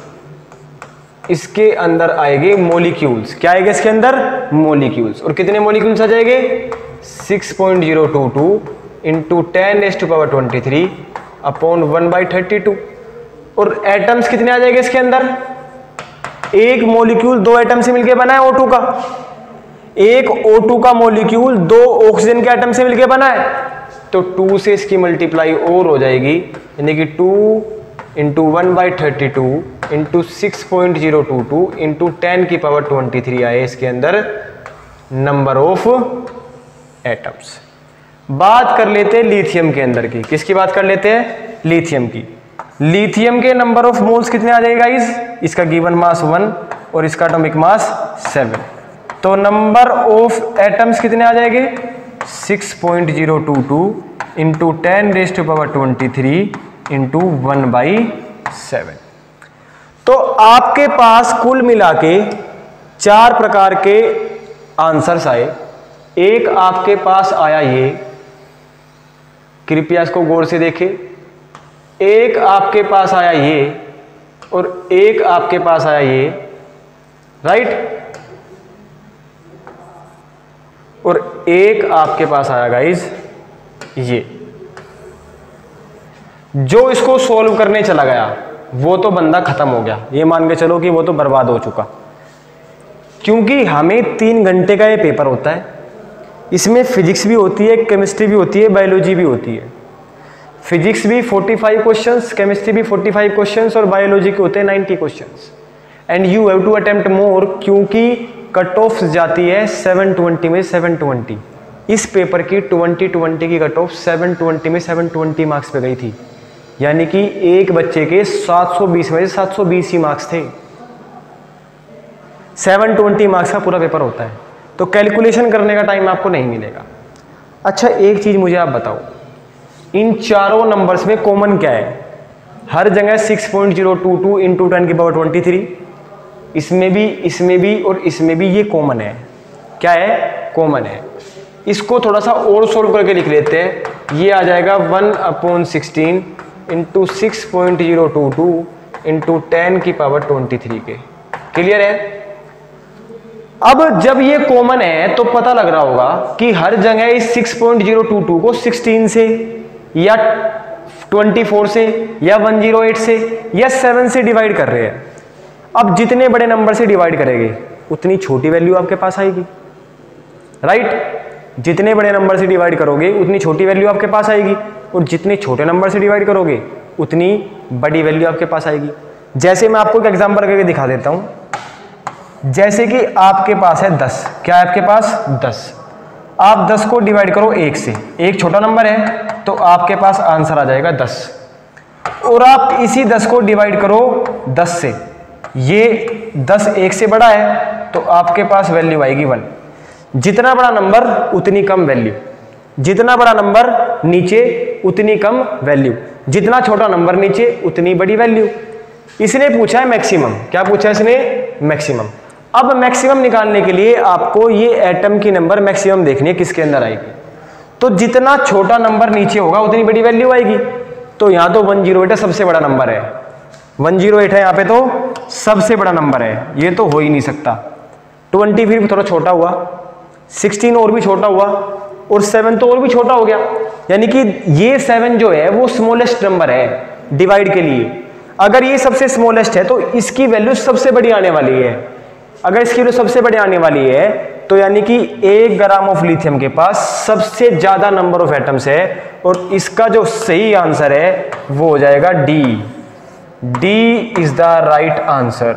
इसके अंदर आएंगे मोलिक्यूल्स। क्या आएगा इसके अंदर? मोलिक्यूल्स। और कितने मोलिक्यूल्स आ जाएंगे? 6.022 इंटू 10⁻23 अपॉन 1/32। और एटम्स कितने आ जाएंगे इसके अंदर? एक मोलिक्यूल दो एटम से मिलकर बना है O2 का। एक O2 का मोलिक्यूल दो ऑक्सीजन के एटम से मिलकर बना है, तो 2 से इसकी मल्टीप्लाई और हो जाएगी, यानी कि 2 इंटू 1/32 इंटू 6.022 इंटू 10⁻23 आए इसके अंदर नंबर ऑफ एटम्स। बात कर लेते हैं लिथियम के अंदर की। किसकी बात कर लेते हैं? लिथियम की। लिथियम के नंबर ऑफ मोल्स कितने आ जाएगा गाइस? इसका गिवन मास 1 और इसका एटॉमिक मास 7। तो नंबर ऑफ एटम्स कितने आ जाएंगे? 6.022 इंटू 10⁻23 इंटू 1/7। तो आपके पास कुल मिला के 4 प्रकार के आंसर्स आए। एक आपके पास आया ये, कृपया इसको गौर से देखें। एक आपके पास आया ये और एक आपके पास आया ये, राइट। और एक आपके पास आया गाइस ये। जो इसको सॉल्व करने चला गया वो तो बंदा खत्म हो गया, ये मान के चलो कि वो तो बर्बाद हो चुका। क्योंकि हमें 3 घंटे का ये पेपर होता है। इसमें फिजिक्स भी होती है, केमिस्ट्री भी होती है, बायोलॉजी भी होती है। फिजिक्स भी 45 क्वेश्चंस, केमिस्ट्री भी 45 क्वेश्चंस और बायोलॉजी के होते हैं 90 questions. And you have to attempt more, क्योंकि कट ऑफ जाती है 720 में 720। इस पेपर की 2020 की कट ऑफ 720 में 720 मार्क्स पे गई थी, यानी कि एक बच्चे के 720 में से 720 ही मार्क्स थे। 720 मार्क्स का पूरा पेपर होता है, तो कैलकुलेशन करने का टाइम आपको नहीं मिलेगा। अच्छा, एक चीज मुझे आप बताओ, इन चारों नंबर्स में कॉमन क्या है? हर जगह 6.022 इंटू 10⁻23, इसमें भी और इसमें भी ये कॉमन है। क्या है? कॉमन है। इसको थोड़ा सा और सोल्व करके लिख लेते हैं। ये आ जाएगा 1/16 इंटू 6.022 इंटू 10⁻23 के। क्लियर है? अब जब ये कॉमन है तो पता लग रहा होगा कि हर जगह इस 6.022 को 16 से या 24 से या 108 से या 7 से डिवाइड कर रहे हैं। अब जितने बड़े नंबर से डिवाइड करेंगे उतनी छोटी वैल्यू आपके पास आएगी, राइट। जितने बड़े नंबर से डिवाइड करोगे उतनी छोटी वैल्यू आपके पास आएगी, और जितने छोटे नंबर से डिवाइड करोगे उतनी बड़ी वैल्यू आपके पास आएगी। जैसे मैं आपको एक एग्जांपल करके दिखा देता हूं। जैसे कि आपके पास है 10। क्या है आपके पास? 10। आप 10 को डिवाइड करो 1 से, एक छोटा नंबर है तो आपके पास आंसर आ जाएगा 10। और आप इसी 10 को डिवाइड करो 10 से, ये 10 1 से बड़ा है तो आपके पास वैल्यू आएगी 1। जितना बड़ा नंबर उतनी कम वैल्यू, जितना बड़ा नंबर नीचे उतनी कम वैल्यू, जितना छोटा नंबर नीचे उतनी बड़ी वैल्यू। इसने पूछा है मैक्सिमम। क्या पूछा है इसने? मैक्सिमम। अब मैक्सिमम निकालने के लिए आपको ये एटम की नंबर मैक्सिमम देखनी है किसके अंदर आएगी। तो जितना छोटा नंबर नीचे होगा उतनी बड़ी वैल्यू आएगी। तो यहां तो 108 है, सबसे बड़ा नंबर है। 108 है यहाँ पे, तो सबसे बड़ा नंबर है, ये तो हो ही नहीं सकता। 20 फिर थोड़ा छोटा हुआ, 16 और भी छोटा हुआ, और 7 तो और भी छोटा हो गया। यानी कि ये 7 जो है वो स्मॉलेस्ट नंबर है डिवाइड के लिए। अगर ये सबसे स्मॉलेस्ट है तो इसकी वैल्यू सबसे बड़ी आने वाली है। अगर इसकी वैल्यू सबसे बड़ी आने वाली है तो यानी कि 1 ग्राम ऑफ लिथियम के पास सबसे ज्यादा नंबर ऑफ एटम्स है, और इसका जो सही आंसर है वो हो जाएगा D. D is the right answer.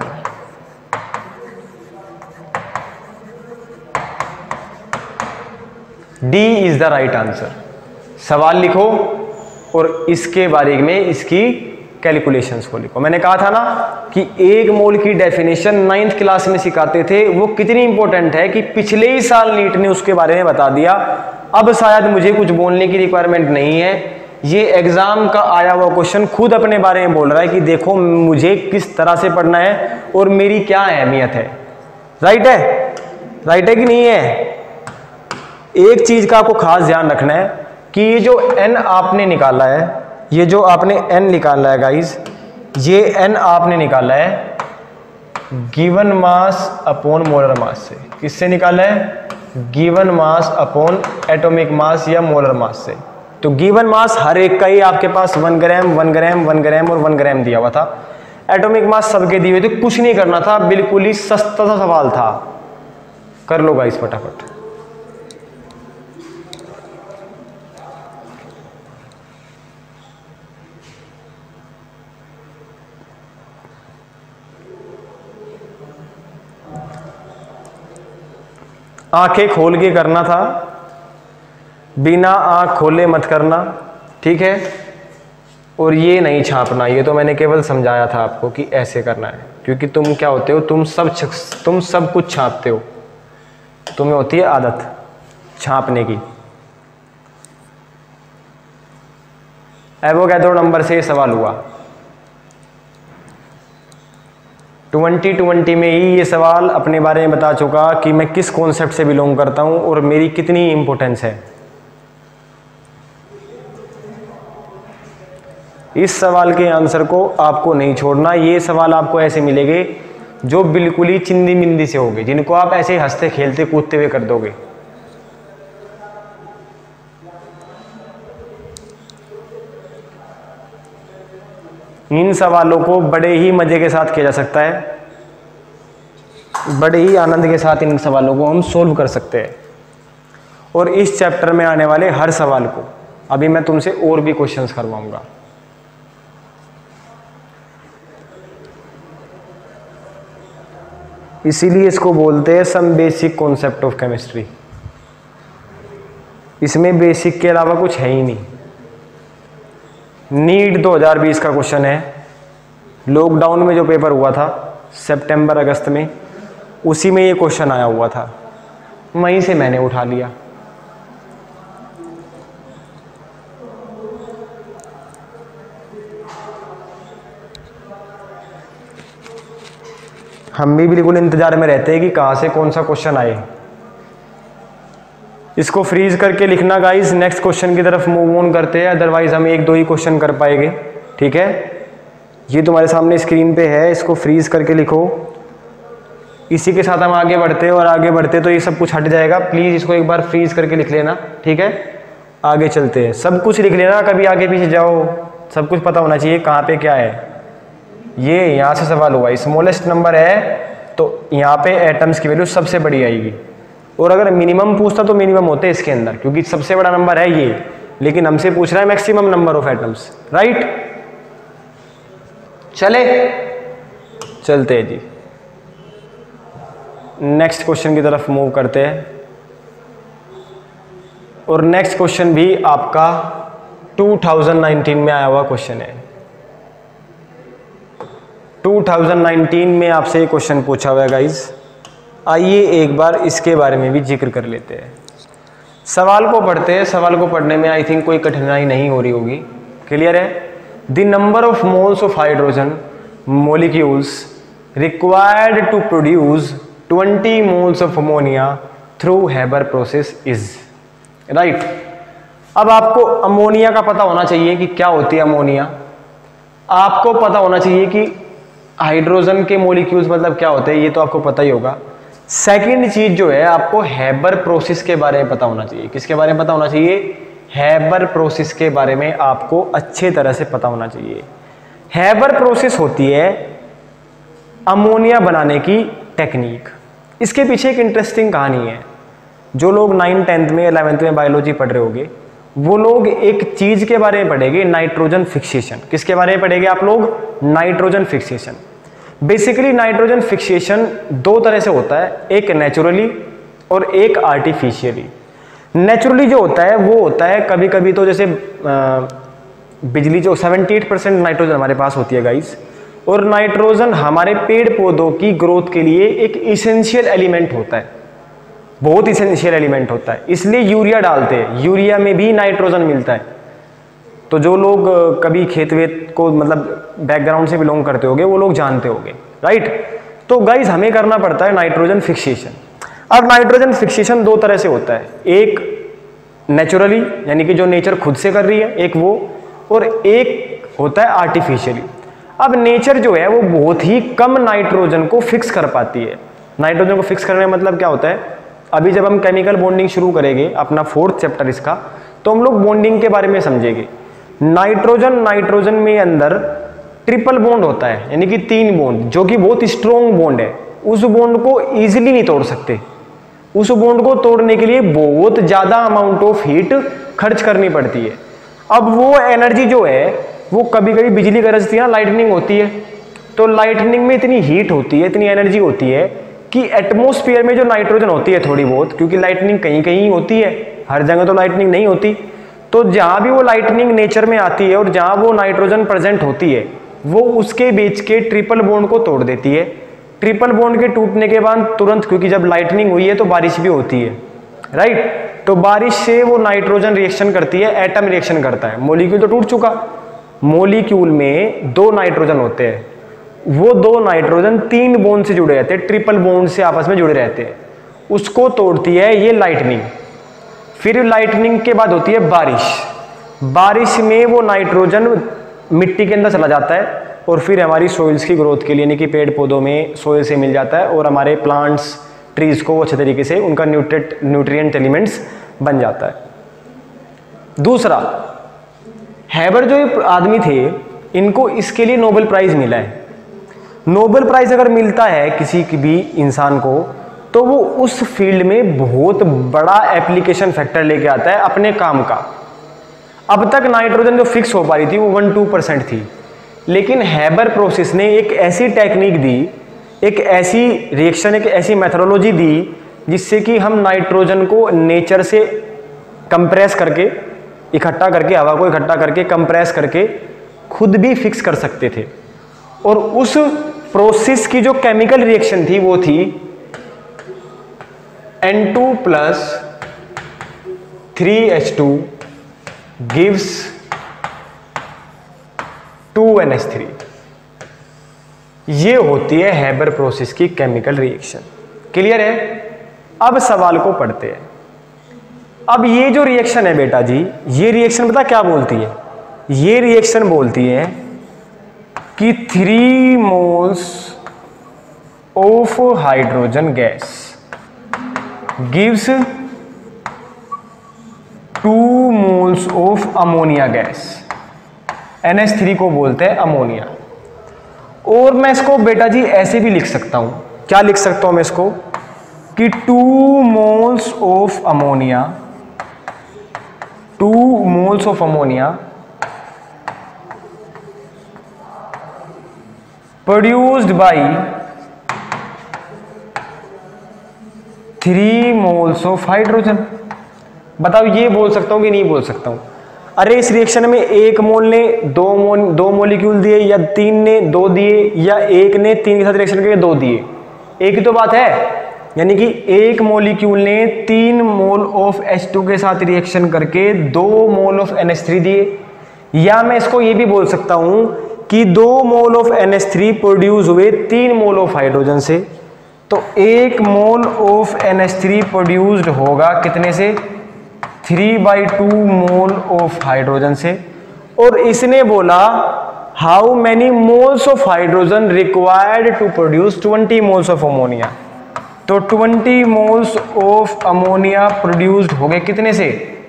D is the right answer. सवाल लिखो और इसके बारे में इसकी कैलकुलेशंस को लिखो। मैंने कहा था ना कि 1 मोल की डेफिनेशन 9th क्लास में सिखाते थे, वो कितनी इंपॉर्टेंट है कि पिछले ही साल नीट ने उसके बारे में बता दिया। अब शायद मुझे कुछ बोलने की रिक्वायरमेंट नहीं है, ये एग्जाम का आया हुआ क्वेश्चन खुद अपने बारे में बोल रहा है कि देखो मुझे किस तरह से पढ़ना है और मेरी क्या अहमियत है। राइट है, राइट है कि नहीं है? एक चीज का आपको खास ध्यान रखना है कि ये जो n आपने निकाला है, ये जो आपने n निकाला है गाइस, ये n आपने निकाला है given mass upon molar mass से। किससे निकाला है? Given mass upon atomic mass या मोलर मास से। तो गिवन मास हर एक का ही आपके पास 1 ग्राम 1 ग्राम 1 ग्राम और 1 ग्राम दिया हुआ था। एटॉमिक मास सबके दिए हुए थे, कुछ नहीं करना था, बिल्कुल ही सस्ता सा सवाल था। कर लो गाइस फटाफट। आंखें खोल के करना था, बिना आंख खोले मत करना, ठीक है? और ये नहीं छापना, ये तो मैंने केवल समझाया था आपको कि ऐसे करना है, क्योंकि तुम क्या होते हो, तुम सब कुछ छापते हो, तुम्हें होती है आदत छापने की। एवोगैड्रो नंबर से ये सवाल हुआ। 2020 में ही ये सवाल अपने बारे में बता चुका कि मैं किस कॉन्सेप्ट से बिलोंग करता हूं और मेरी कितनी इंपॉर्टेंस है। इस सवाल के आंसर को आपको नहीं छोड़ना। ये सवाल आपको ऐसे मिलेंगे जो बिल्कुल ही चिंदी मिंदी से होंगे, जिनको आप ऐसे हंसते खेलते कूदते हुए कर दोगे। इन सवालों को बड़े ही मजे के साथ किया जा सकता है, बड़े ही आनंद के साथ इन सवालों को हम सोल्व कर सकते हैं। और इस चैप्टर में आने वाले हर सवाल को अभी मैं तुमसे और भी क्वेश्चंस करवाऊंगा। इसीलिए इसको बोलते हैं some basic concept of chemistry. इसमें बेसिक के अलावा कुछ है ही नहीं। नीट 2020 का क्वेश्चन है, लॉकडाउन में जो पेपर हुआ था सितंबर अगस्त में, उसी में ये क्वेश्चन आया हुआ था, वहीं से मैंने उठा लिया। हम भी बिल्कुल इंतजार में रहते हैं कि कहां से कौन सा क्वेश्चन आए। इसको फ्रीज करके लिखना गाइस। नेक्स्ट क्वेश्चन की तरफ मूव ऑन करते हैं, अदरवाइज हम 1-2 ही क्वेश्चन कर पाएंगे, ठीक है? ये तुम्हारे सामने स्क्रीन पे है, इसको फ्रीज करके लिखो। इसी के साथ हम आगे बढ़ते हैं, और आगे बढ़ते तो ये सब कुछ हट जाएगा। प्लीज इसको एक बार फ्रीज करके लिख लेना, ठीक है? आगे चलते हैं। सब कुछ लिख लेना, कभी आगे पीछे जाओ, सब कुछ पता होना चाहिए कहाँ पे क्या है। ये यहाँ से सवाल हुआ, स्मॉलेस्ट नंबर है तो यहाँ पे एटम्स की वैल्यू सबसे बड़ी आएगी। और अगर मिनिमम पूछता तो मिनिमम होते इसके अंदर, क्योंकि सबसे बड़ा नंबर है ये, लेकिन हमसे पूछ रहा है maximum number of atoms. Right, चलते हैं जी। नेक्स्ट क्वेश्चन की तरफ मूव करते हैं। और नेक्स्ट क्वेश्चन भी आपका 2019 में आया हुआ क्वेश्चन है। 2019 में आपसे ये क्वेश्चन पूछा हुआ है गाइज। आइए एक बार इसके बारे में भी जिक्र कर लेते हैं। सवाल को पढ़ते हैं। सवाल को पढ़ने में आई थिंक कोई कठिनाई नहीं हो रही होगी। क्लियर है? The number of moles of hydrogen molecules required to produce 20 moles of ammonia through Haber process is. Right, अब आपको अमोनिया का पता होना चाहिए कि क्या होती है अमोनिया। आपको पता होना चाहिए कि हाइड्रोजन के मोलिक्यूल्स मतलब क्या होते हैं, ये तो आपको पता ही होगा। सेकंड चीज जो है, आपको हेबर प्रोसेस के बारे में पता होना चाहिए। किसके बारे में पता होना चाहिए? हेबर प्रोसेस के बारे में आपको अच्छे तरह से पता होना चाहिए। हेबर प्रोसेस होती है अमोनिया बनाने की टेक्निक। इसके पीछे एक इंटरेस्टिंग कहानी है। जो लोग 9th 10th में 11th में बायोलॉजी पढ़ रहे होंगे, वो लोग एक चीज के बारे में पढ़ेंगे, नाइट्रोजन फिक्सेशन। किसके बारे में पढ़ेंगे आप लोग? Nitrogen fixation. Basically nitrogen fixation 2 तरह से होता है, एक नेचुरली और एक आर्टिफिशियली। नेचुरली जो होता है वो होता है कभी कभी तो जैसे बिजली जो 78% नाइट्रोजन हमारे पास होती है गाइस, और नाइट्रोजन हमारे पेड़ पौधों की ग्रोथ के लिए एक इसेंशियल एलिमेंट होता है, बहुत इसेंशियल एलिमेंट होता है, इसलिए यूरिया डालते हैं, यूरिया में भी नाइट्रोजन मिलता है। तो जो लोग कभी खेत वेत को मतलब बैकग्राउंड से बिलोंग करते होंगे वो लोग जानते होंगे, राइट। तो गाइस हमें करना पड़ता है नाइट्रोजन फिक्सेशन। अब नाइट्रोजन फिक्सेशन दो तरह से होता है, एक नेचुरली यानी कि जो नेचर खुद से कर रही है एक वो, और एक होता है आर्टिफिशियली। अब नेचर जो है वो बहुत ही कम नाइट्रोजन को फिक्स कर पाती है। नाइट्रोजन को फिक्स करने का मतलब क्या होता है, अभी जब हम केमिकल बॉन्डिंग शुरू करेंगे अपना 4th चैप्टर इसका, तो हम लोग बॉन्डिंग के बारे में समझेंगे। नाइट्रोजन में अंदर ट्रिपल बॉन्ड होता है, यानी कि 3 बॉन्ड, जो कि बहुत स्ट्रॉन्ग बॉन्ड है। उस बॉन्ड को इजीली नहीं तोड़ सकते, उस बॉन्ड को तोड़ने के लिए बहुत ज्यादा अमाउंट ऑफ हीट खर्च करनी पड़ती है। अब वो एनर्जी जो है वो कभी कभी बिजली गरजती है ना, लाइटनिंग होती है, तो लाइटनिंग में इतनी हीट होती है, इतनी एनर्जी होती है कि एटमॉस्फेयर में जो नाइट्रोजन होती है थोड़ी बहुत, क्योंकि लाइटनिंग कहीं कहीं होती है, हर जगह तो लाइटनिंग नहीं होती, तो जहां भी वो लाइटनिंग नेचर में आती है और जहां वो नाइट्रोजन प्रेजेंट होती है वो उसके बीच के ट्रिपल बॉन्ड को तोड़ देती है। ट्रिपल बॉन्ड के टूटने के बाद तुरंत, क्योंकि जब लाइटनिंग हुई है तो बारिश भी होती है, राइट, तो बारिश से वो नाइट्रोजन रिएक्शन करती है, एटम रिएक्शन करता है, मॉलिक्यूल तो टूट चुका, मॉलिक्यूल में 2 नाइट्रोजन होते हैं, वो 2 नाइट्रोजन 3 बॉन्ड से जुड़े रहते हैं, ट्रिपल बॉन्ड से आपस में जुड़े रहते हैं, उसको तोड़ती है ये लाइटनिंग। फिर लाइटनिंग के बाद होती है बारिश, बारिश में वो नाइट्रोजन मिट्टी के अंदर चला जाता है और फिर हमारी सोइल्स की ग्रोथ के लिए, यानी कि पेड़ पौधों में सोइल से मिल जाता है और हमारे प्लांट्स ट्रीज को अच्छे तरीके से उनका न्यूट्रिएंट एलिमेंट्स बन जाता है। दूसरा, हैबर जो आदमी थे इनको इसके लिए नोबेल प्राइज मिला है। नोबेल प्राइज अगर मिलता है किसी की भी इंसान को तो वो उस फील्ड में बहुत बड़ा एप्लीकेशन फैक्टर लेके आता है अपने काम का। अब तक नाइट्रोजन जो फिक्स हो पा रही थी वो 1-2% थी, लेकिन हैबर प्रोसेस ने एक ऐसी टेक्निक दी, एक ऐसी रिएक्शन, एक ऐसी मेथोडोलॉजी दी जिससे कि हम नाइट्रोजन को नेचर से कंप्रेस करके, इकट्ठा करके, हवा को इकट्ठा करके कंप्रेस करके खुद भी फिक्स कर सकते थे। और उस प्रोसेस की जो केमिकल रिएक्शन थी वो थी N2 + 3H2 gives 2NH3। ये होती है हैबर प्रोसेस की केमिकल रिएक्शन। क्लियर है? अब सवाल को पढ़ते हैं। अब ये जो रिएक्शन है बेटा जी, ये रिएक्शन पता क्या बोलती है? ये रिएक्शन बोलती है कि 3 moles of hydrogen gas gives 2 moles of ammonia gas. NH3 को बोलते हैं अमोनिया। और मैं इसको बेटा जी ऐसे भी लिख सकता हूं, क्या लिख सकता हूं मैं इसको, कि 2 moles of ammonia, 2 moles of ammonia produced by 3 moles of hydrogen. बताओ ये बोल सकता हूं कि नहीं बोल सकता हूं? अरे इस रिएक्शन में 1 मोल ने 2 मॉलिक्यूल दिए, या 3 ने 2 दिए, या 1 ने 3 के साथ रिएक्शन करके 2 दिए, एक ही तो बात है। यानी कि 1 मॉलिक्यूल ने 3 मोल ऑफ H2 के साथ रिएक्शन करके 2 मोल ऑफ NH3 दिए। या मैं इसको ये भी बोल सकता हूं कि 2 मोल ऑफ NH3 प्रोड्यूस हुए 3 मोल ऑफ हाइड्रोजन से, तो 1 मोल ऑफ NH3 प्रोड्यूस्ड होगा कितने से? 3/2 मोल ऑफ हाइड्रोजन से। और इसने बोला how many moles of hydrogen required to produce 20 moles of ammonia. तो 20 मोल्स ऑफ अमोनिया प्रोड्यूस्ड हो गए कितने से?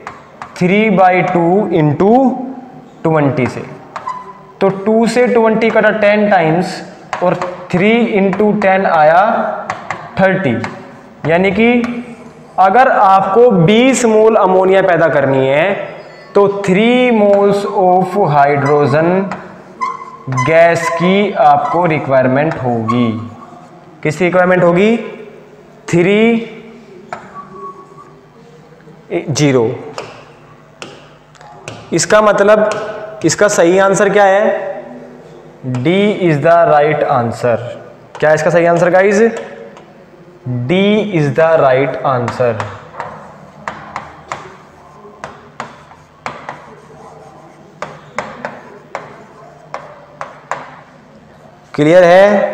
3/2 इंटू 20 से। तो 2 से 20 कटा 10 टाइम्स, और 3 इंटू 10 आया 30। यानी कि अगर आपको 20 मोल अमोनिया पैदा करनी है तो 3 मोल्स ऑफ हाइड्रोजन गैस की आपको रिक्वायरमेंट होगी। किसकी रिक्वायरमेंट होगी? 3 0। इसका मतलब इसका सही आंसर क्या है? D is the right answer. क्या है इसका सही answer guys? D is the right answer. Clear है?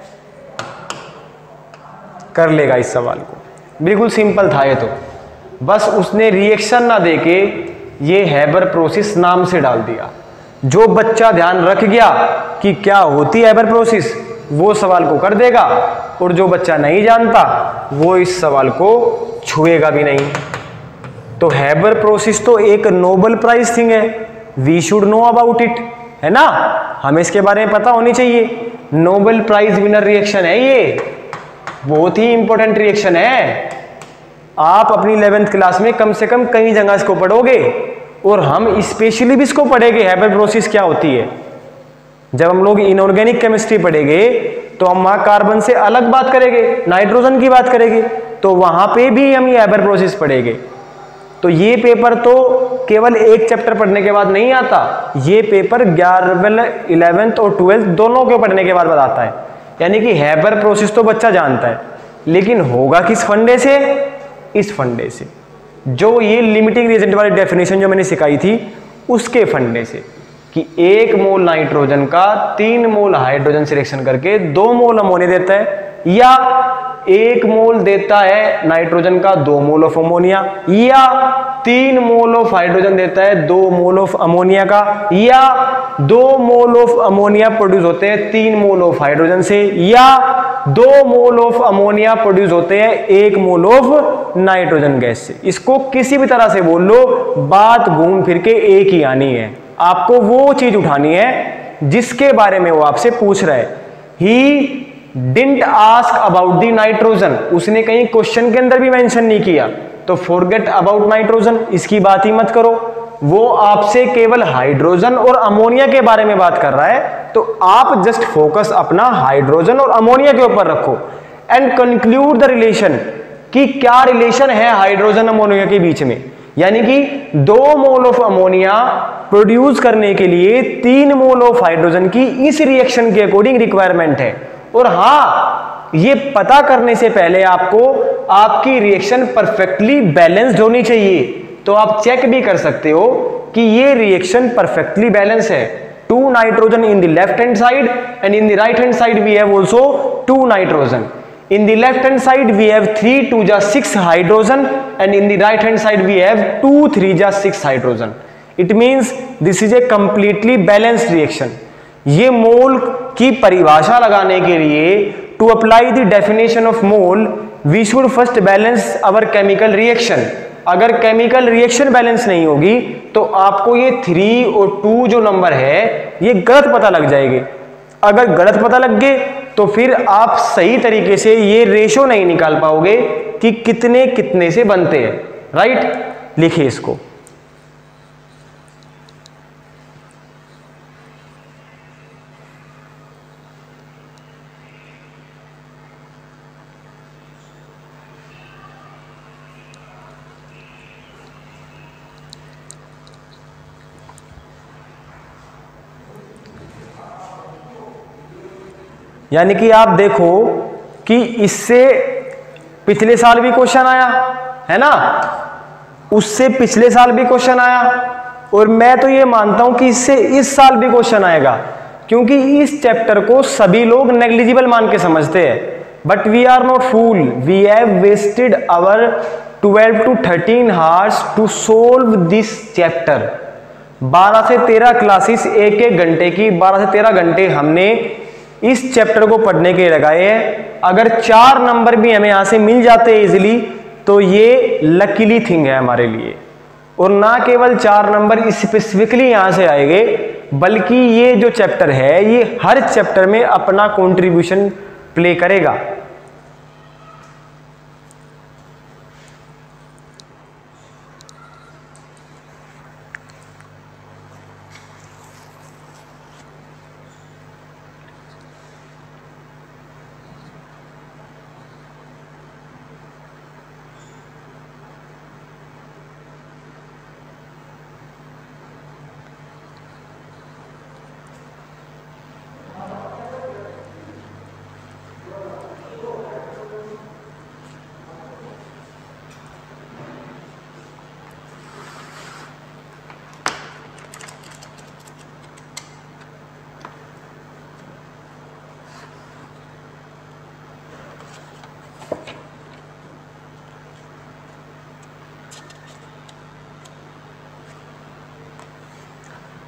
कर लेगा इस सवाल को, बिल्कुल सिंपल था ये तो, बस उसने रिएक्शन ना देके ये हैबर प्रोसेस नाम से डाल दिया। जो बच्चा ध्यान रख गया कि क्या होती है हैबर प्रोसेस, वो सवाल को कर देगा, और जो बच्चा नहीं जानता वो इस सवाल को छुएगा भी नहीं। तो हैबर प्रोसेस तो एक नोबेल प्राइज थिंग है, we should know about it, है ना? हमें इसके बारे में पता होनी चाहिए। नोबेल प्राइज विनर रिएक्शन है ये, बहुत ही इंपॉर्टेंट रिएक्शन है। आप अपनी 11th क्लास में कम से कम कई जगह इसको पढ़ोगे, और हम स्पेशली भी इसको पढ़ेंगे हैबर प्रोसेस क्या होती है। जब हम लोग इनऑर्गेनिक केमिस्ट्री पढ़ेंगे तो हम वहां कार्बन से अलग बात करेंगे, नाइट्रोजन की बात करेंगे, तो वहां पे भी हम ये हैबर प्रोसेस पढ़ेंगे। तो ये पेपर तो केवल एक चैप्टर पढ़ने के बाद नहीं आता, ये पेपर 11th और 12th दोनों के पढ़ने के बाद आता है। यानी कि हैबर प्रोसेस तो बच्चा जानता है, लेकिन होगा किस फंडे से? इस फंडे से, जो ये लिमिटिंग रिएजेंट वाली डेफिनेशन जो मैंने सिखाई थी उसके फंडे से, कि 1 मोल नाइट्रोजन का 3 मोल हाइड्रोजन से रिएक्शन करके 2 मोल अमोनिया देता है, या 1 मोल देता है नाइट्रोजन का 2 मोल ऑफ अमोनिया, या 3 मोल ऑफ हाइड्रोजन देता है 2 मोल ऑफ अमोनिया का, या 2 मोल ऑफ अमोनिया प्रोड्यूस होते हैं 3 मोल ऑफ हाइड्रोजन से, या 2 मोल ऑफ अमोनिया प्रोड्यूस होते हैं 1 मोल ऑफ नाइट्रोजन गैस से। इसको किसी भी तरह से बोल लो, बात घूम फिर के एक ही आनी है। आपको वो चीज उठानी है जिसके बारे में वो आपसे पूछ रहा है। He didn't ask about the nitrogen, उसने कहीं क्वेश्चन के अंदर भी मेंशन नहीं किया, तो फॉरगेट अबाउट नाइट्रोजन, इसकी बात ही मत करो। वो आपसे केवल हाइड्रोजन और अमोनिया के बारे में बात कर रहा है, तो आप जस्ट फोकस अपना हाइड्रोजन और अमोनिया के ऊपर रखो एंड कंक्लूड द रिलेशन, कि क्या रिलेशन है हाइड्रोजन अमोनिया के बीच में। यानी कि 2 मोल ऑफ अमोनिया प्रोड्यूस करने के लिए 3 मोल ऑफ हाइड्रोजन की इस रिएक्शन के अकॉर्डिंग रिक्वायरमेंट है। और हाँ, ये पता करने से पहले आपको आपकी रिएक्शन परफेक्टली बैलेंस्ड होनी चाहिए। तो आप चेक भी कर सकते हो कि ये रिएक्शन परफेक्टली बैलेंस है। 2 nitrogen in the left hand side and in the right hand side we have also 2 nitrogen. In the left hand side we have 3 2 जा 6 hydrogen and in the right hand side we have 2 3 जा 6 hydrogen. It means this is a completely balanced reaction. ये मोल की परिभाषा लगाने के लिए to apply the definition of mole we should first balance our chemical reaction. अगर chemical reaction balance नहीं होगी तो आपको ये 3 और 2 जो नंबर है ये गलत पता लग जाएंगे। अगर गलत पता लग गए तो फिर आप सही तरीके से ये रेशो नहीं निकाल पाओगे कि कितने कितने से बनते हैं। राइट, लिखिए इसको। यानी कि आप देखो कि इससे पिछले साल भी क्वेश्चन आया है ना, उससे पिछले साल भी क्वेश्चन आया, और मैं तो ये मानता हूं कि इससे इस साल भी क्वेश्चन आएगा, क्योंकि इस चैप्टर को सभी लोग नेग्लिजिबल मान के समझते हैं। But we are not fool, we have wasted our 12 to 13 hours to solve this chapter. 12 से 13 क्लासेस, एक एक घंटे की 12 से 13 घंटे हमने इस चैप्टर को पढ़ने के लगाए हैं। अगर 4 नंबर भी हमें यहां से मिल जाते हैं इजीली, तो ये लकीली थिंग है हमारे लिए। और ना केवल 4 नंबर स्पेसिफिकली यहां से आएंगे, बल्कि ये जो चैप्टर है ये हर चैप्टर में अपना कंट्रीब्यूशन प्ले करेगा।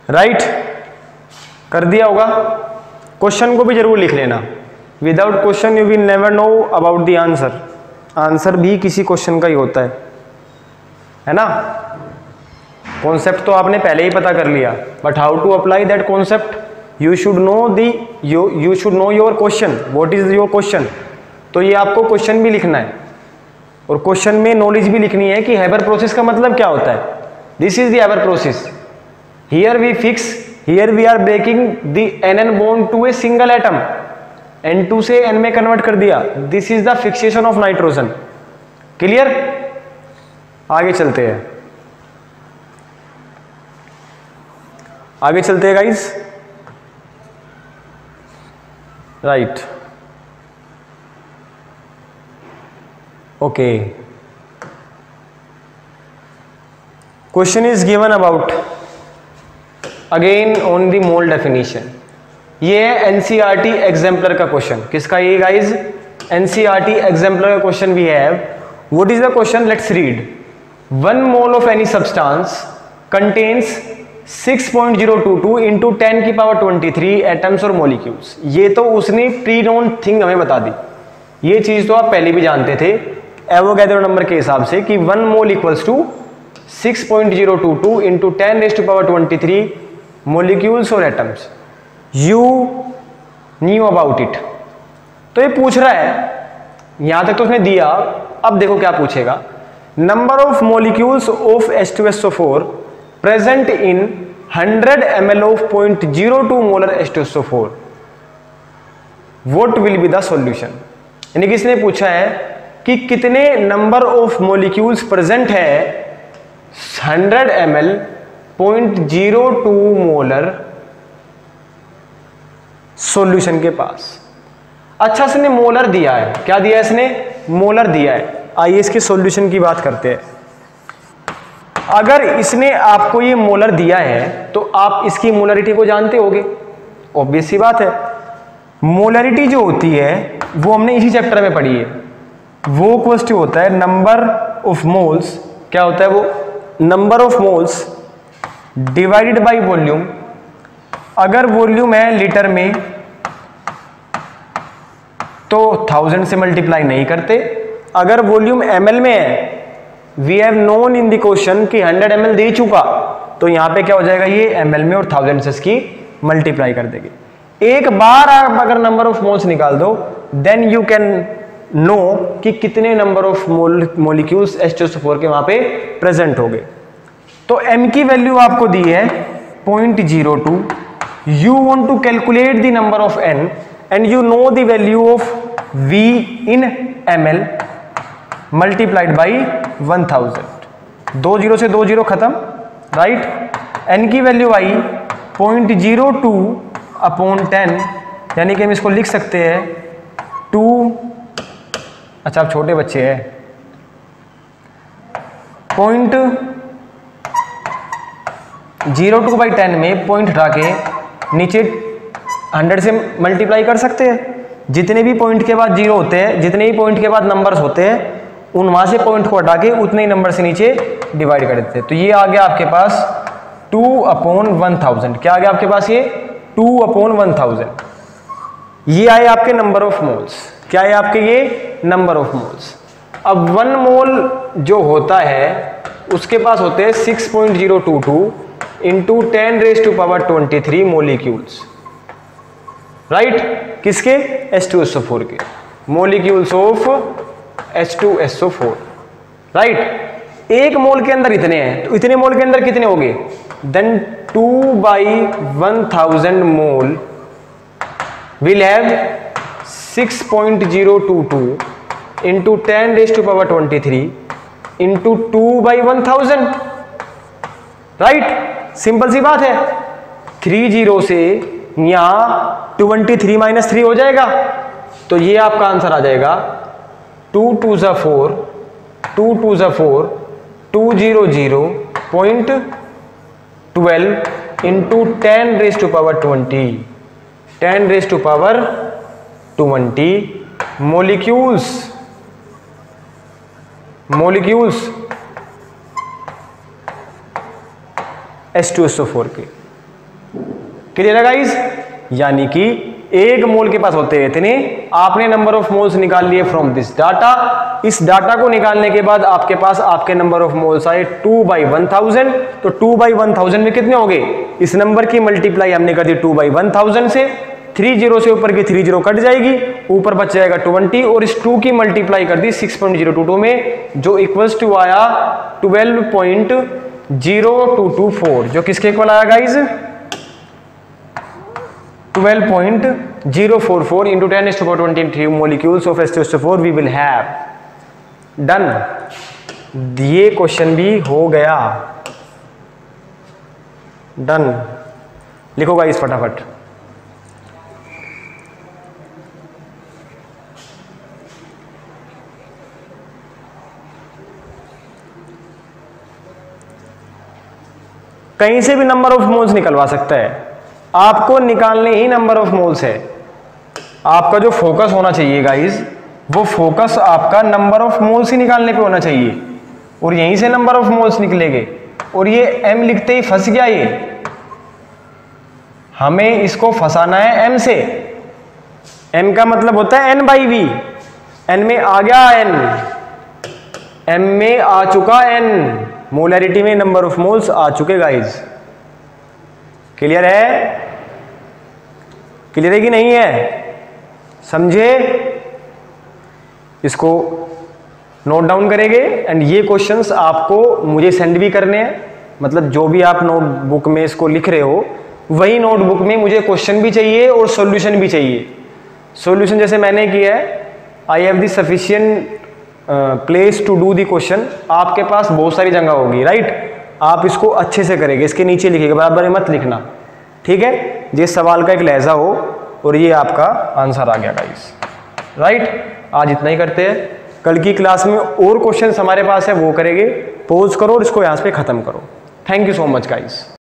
राइट, कर दिया होगा। क्वेश्चन को भी जरूर लिख लेना, without question you will never know about the answer. Answer भी किसी क्वेश्चन का ही होता है ना। कॉन्सेप्ट तो आपने पहले ही पता कर लिया, but how to apply that concept, you should know the you should know your question, what is your question. तो ये आपको क्वेश्चन भी लिखना है और क्वेश्चन में नॉलेज भी लिखनी है कि हैबर प्रोसेस का मतलब क्या होता है। This is the Haber process, here we fix, here we are breaking the NN bond to a single atom, N2 से N में कन्वर्ट कर दिया। This is the fixation of nitrogen. Clear, आगे चलते हैं, आगे चलते हैं guys. Right, okay, question is given about again on the mole definition. ये है एनसीईआरटी एग्जाम्पलर का क्वेश्चन। किसका ये गाइज? एनसीईआरटी एग्जाम्पलर का question we have. What is the question? Let's read. 1 mole of any substance contains 6.022 into 10 की power 23 atoms और molecules. ये तो उसने प्री नोन थिंग हमें बता दी, ये चीज तो आप पहले भी जानते थे एवोगैड्रो नंबर के हिसाब से कि 1 mole equals to 6.022 into 10 raise to power 23 molecules और atoms. You knew about it. तो ये पूछ रहा है, यहां तक तो उसने दिया, अब देखो क्या पूछेगा। Number of molecules of H2SO4 present in 100 ml of 0.02 molar H2SO4, what will be the solution. यानी कि इसने पूछा है कि कितने नंबर ऑफ मॉलिक्यूल्स प्रेजेंट है 100 ml 0.02 मोलर सॉल्यूशन के पास। अच्छा, इसने मोलर दिया है, क्या दिया है इसने? मोलर दिया है। आइए इसके सॉल्यूशन की बात करते हैं। अगर इसने आपको ये मोलर दिया है तो आप इसकी मोलरिटी को जानते होगे, ऑब्वियस सी बात है। मोलरिटी जो होती है वो हमने इसी चैप्टर में पढ़ी है, वो क्वेश्चन होता है नंबर ऑफ मोल्स। क्या होता है वो? Number of moles divided by volume. अगर वॉल्यूम है लीटर में तो 1000 से मल्टीप्लाई नहीं करते। अगर वॉल्यूम ml में है, we have known in the question कि 100 ml दे चुका, तो यहां पे क्या हो जाएगा, ये ml में और 1000 से इसकी मल्टीप्लाई कर देंगे। एक बार आप अगर नंबर ऑफ मोल्स निकाल दो, देन यू कैन नो कि कितने नंबर ऑफ मॉलिक्यूल्स H2SO4 के वहां पे प्रेजेंट हो गए। तो m की वैल्यू आपको दी है 0.02। You want to calculate the number of n and you know the value of V in ml multiplied by 1000। 2 0 से 2 0 खत्म, राइट। n की वैल्यू आई 0.02 अपॉन 10, यानी कि हम इसको लिख सकते हैं 2। अच्छा, आप छोटे बच्चे हैं, 0.02 बाई 10 में पॉइंट हटा के नीचे 100 से मल्टीप्लाई कर सकते हैं। जितने भी पॉइंट के बाद जीरो होते हैं, जितने भी पॉइंट के बाद नंबर्स होते हैं, उन वहां से पॉइंट को हटा के उतने ही नंबर से नीचे डिवाइड कर देते हैं। तो ये आ गया आपके पास 2/1000। क्या आ गया आपके पास? ये 2/1000। ये आए आपके नंबर ऑफ मोल्स। क्या है आपके? ये नंबर ऑफ मोल्स। अब 1 मोल जो होता है उसके पास होते हैं 6.022 into 10 raise to power 23 molecules, right. किसके? H2SO4 के, मोलिक्यूल्स ऑफ H2SO4, राइट। एक मोल के अंदर इतने हैं, तो इतने मोल के अंदर कितने हो गए? Then 2/1000 mole will have 6.022 into 10 raise to power 23 into 2/1000, right. Simple सी बात है। 3 0 से यहां 23 माइनस 3 हो जाएगा, तो ये आपका आंसर आ जाएगा 2 2 ज़ा 4, 2 2 ज़ा 4, 200.12 into 10 raise to power 20, 10 raise to power 20 molecules H2SO4 के। क्लियर है गाइस? यानी कि एक मोल के पास होते हैं इतने, आपने नंबर ऑफ मोल्स निकाल लिए फ्रॉम दिस डाटा। इस डाटा को निकालने के बाद आपके पास आपके नंबर ऑफ मोल्स आए 2/1000। तो 2/1000 में कितने हो गए? इस नंबर की मल्टीप्लाई हमने कर दी 2/1000 से, 30 से ऊपर की 30 कट जाएगी, ऊपर बच जाएगा 20 और इस 2 की मल्टीप्लाई कर दी 6.022 में, जो इक्वल्स टू आया 12.0224, जो किसके इक्वल आया guys? 12.044 into 10⁻23 molecules of H2SO4 we will have done। ये क्वेश्चन भी हो गया, डन। लिखो गाइस फटाफट। कहीं से भी नंबर ऑफ मोल्स निकलवा सकता है, आपको निकालने ही नंबर ऑफ मोल्स है। आपका जो फोकस होना चाहिए गाइस, वो फोकस आपका नंबर ऑफ मोल्स ही निकालने पे होना चाहिए, और यहीं से नंबर ऑफ मोल्स निकलेंगे। और ये m लिखते ही फंस गया, ये हमें इसको फंसाना है m से। m का मतलब होता है n/v, n में आ गया n, m में आ चुका n, मोलैरिटी में नंबर ऑफ मोल्स आ चुके गाइस। क्लियर है? क्लियर है कि नहीं है? समझे? इसको नोट डाउन करेंगे एंड ये क्वेश्चंस आपको मुझे सेंड भी करने हैं। मतलब जो भी आप नोटबुक में इसको लिख रहे हो, वही नोटबुक में मुझे क्वेश्चन भी चाहिए और सॉल्यूशन भी चाहिए। सॉल्यूशन जैसे मैंने किया है, I have the sufficient place to do the question. आपके पास बहुत सारी जगह होगी, राइट? आप इसको अच्छे से करेंगे, इसके नीचे लिखिएगा, बराबर मत लिखना, ठीक है? जिस सवाल का एक लहजा हो और ये आपका आंसर आ गया गाइस, राइट? आज इतना ही करते हैं, कल की क्लास में और क्वेश्चंस हमारे पास है वो करेंगे। पॉज करो और इसको यहाँ पे खत्म करो। Thank you so much guys.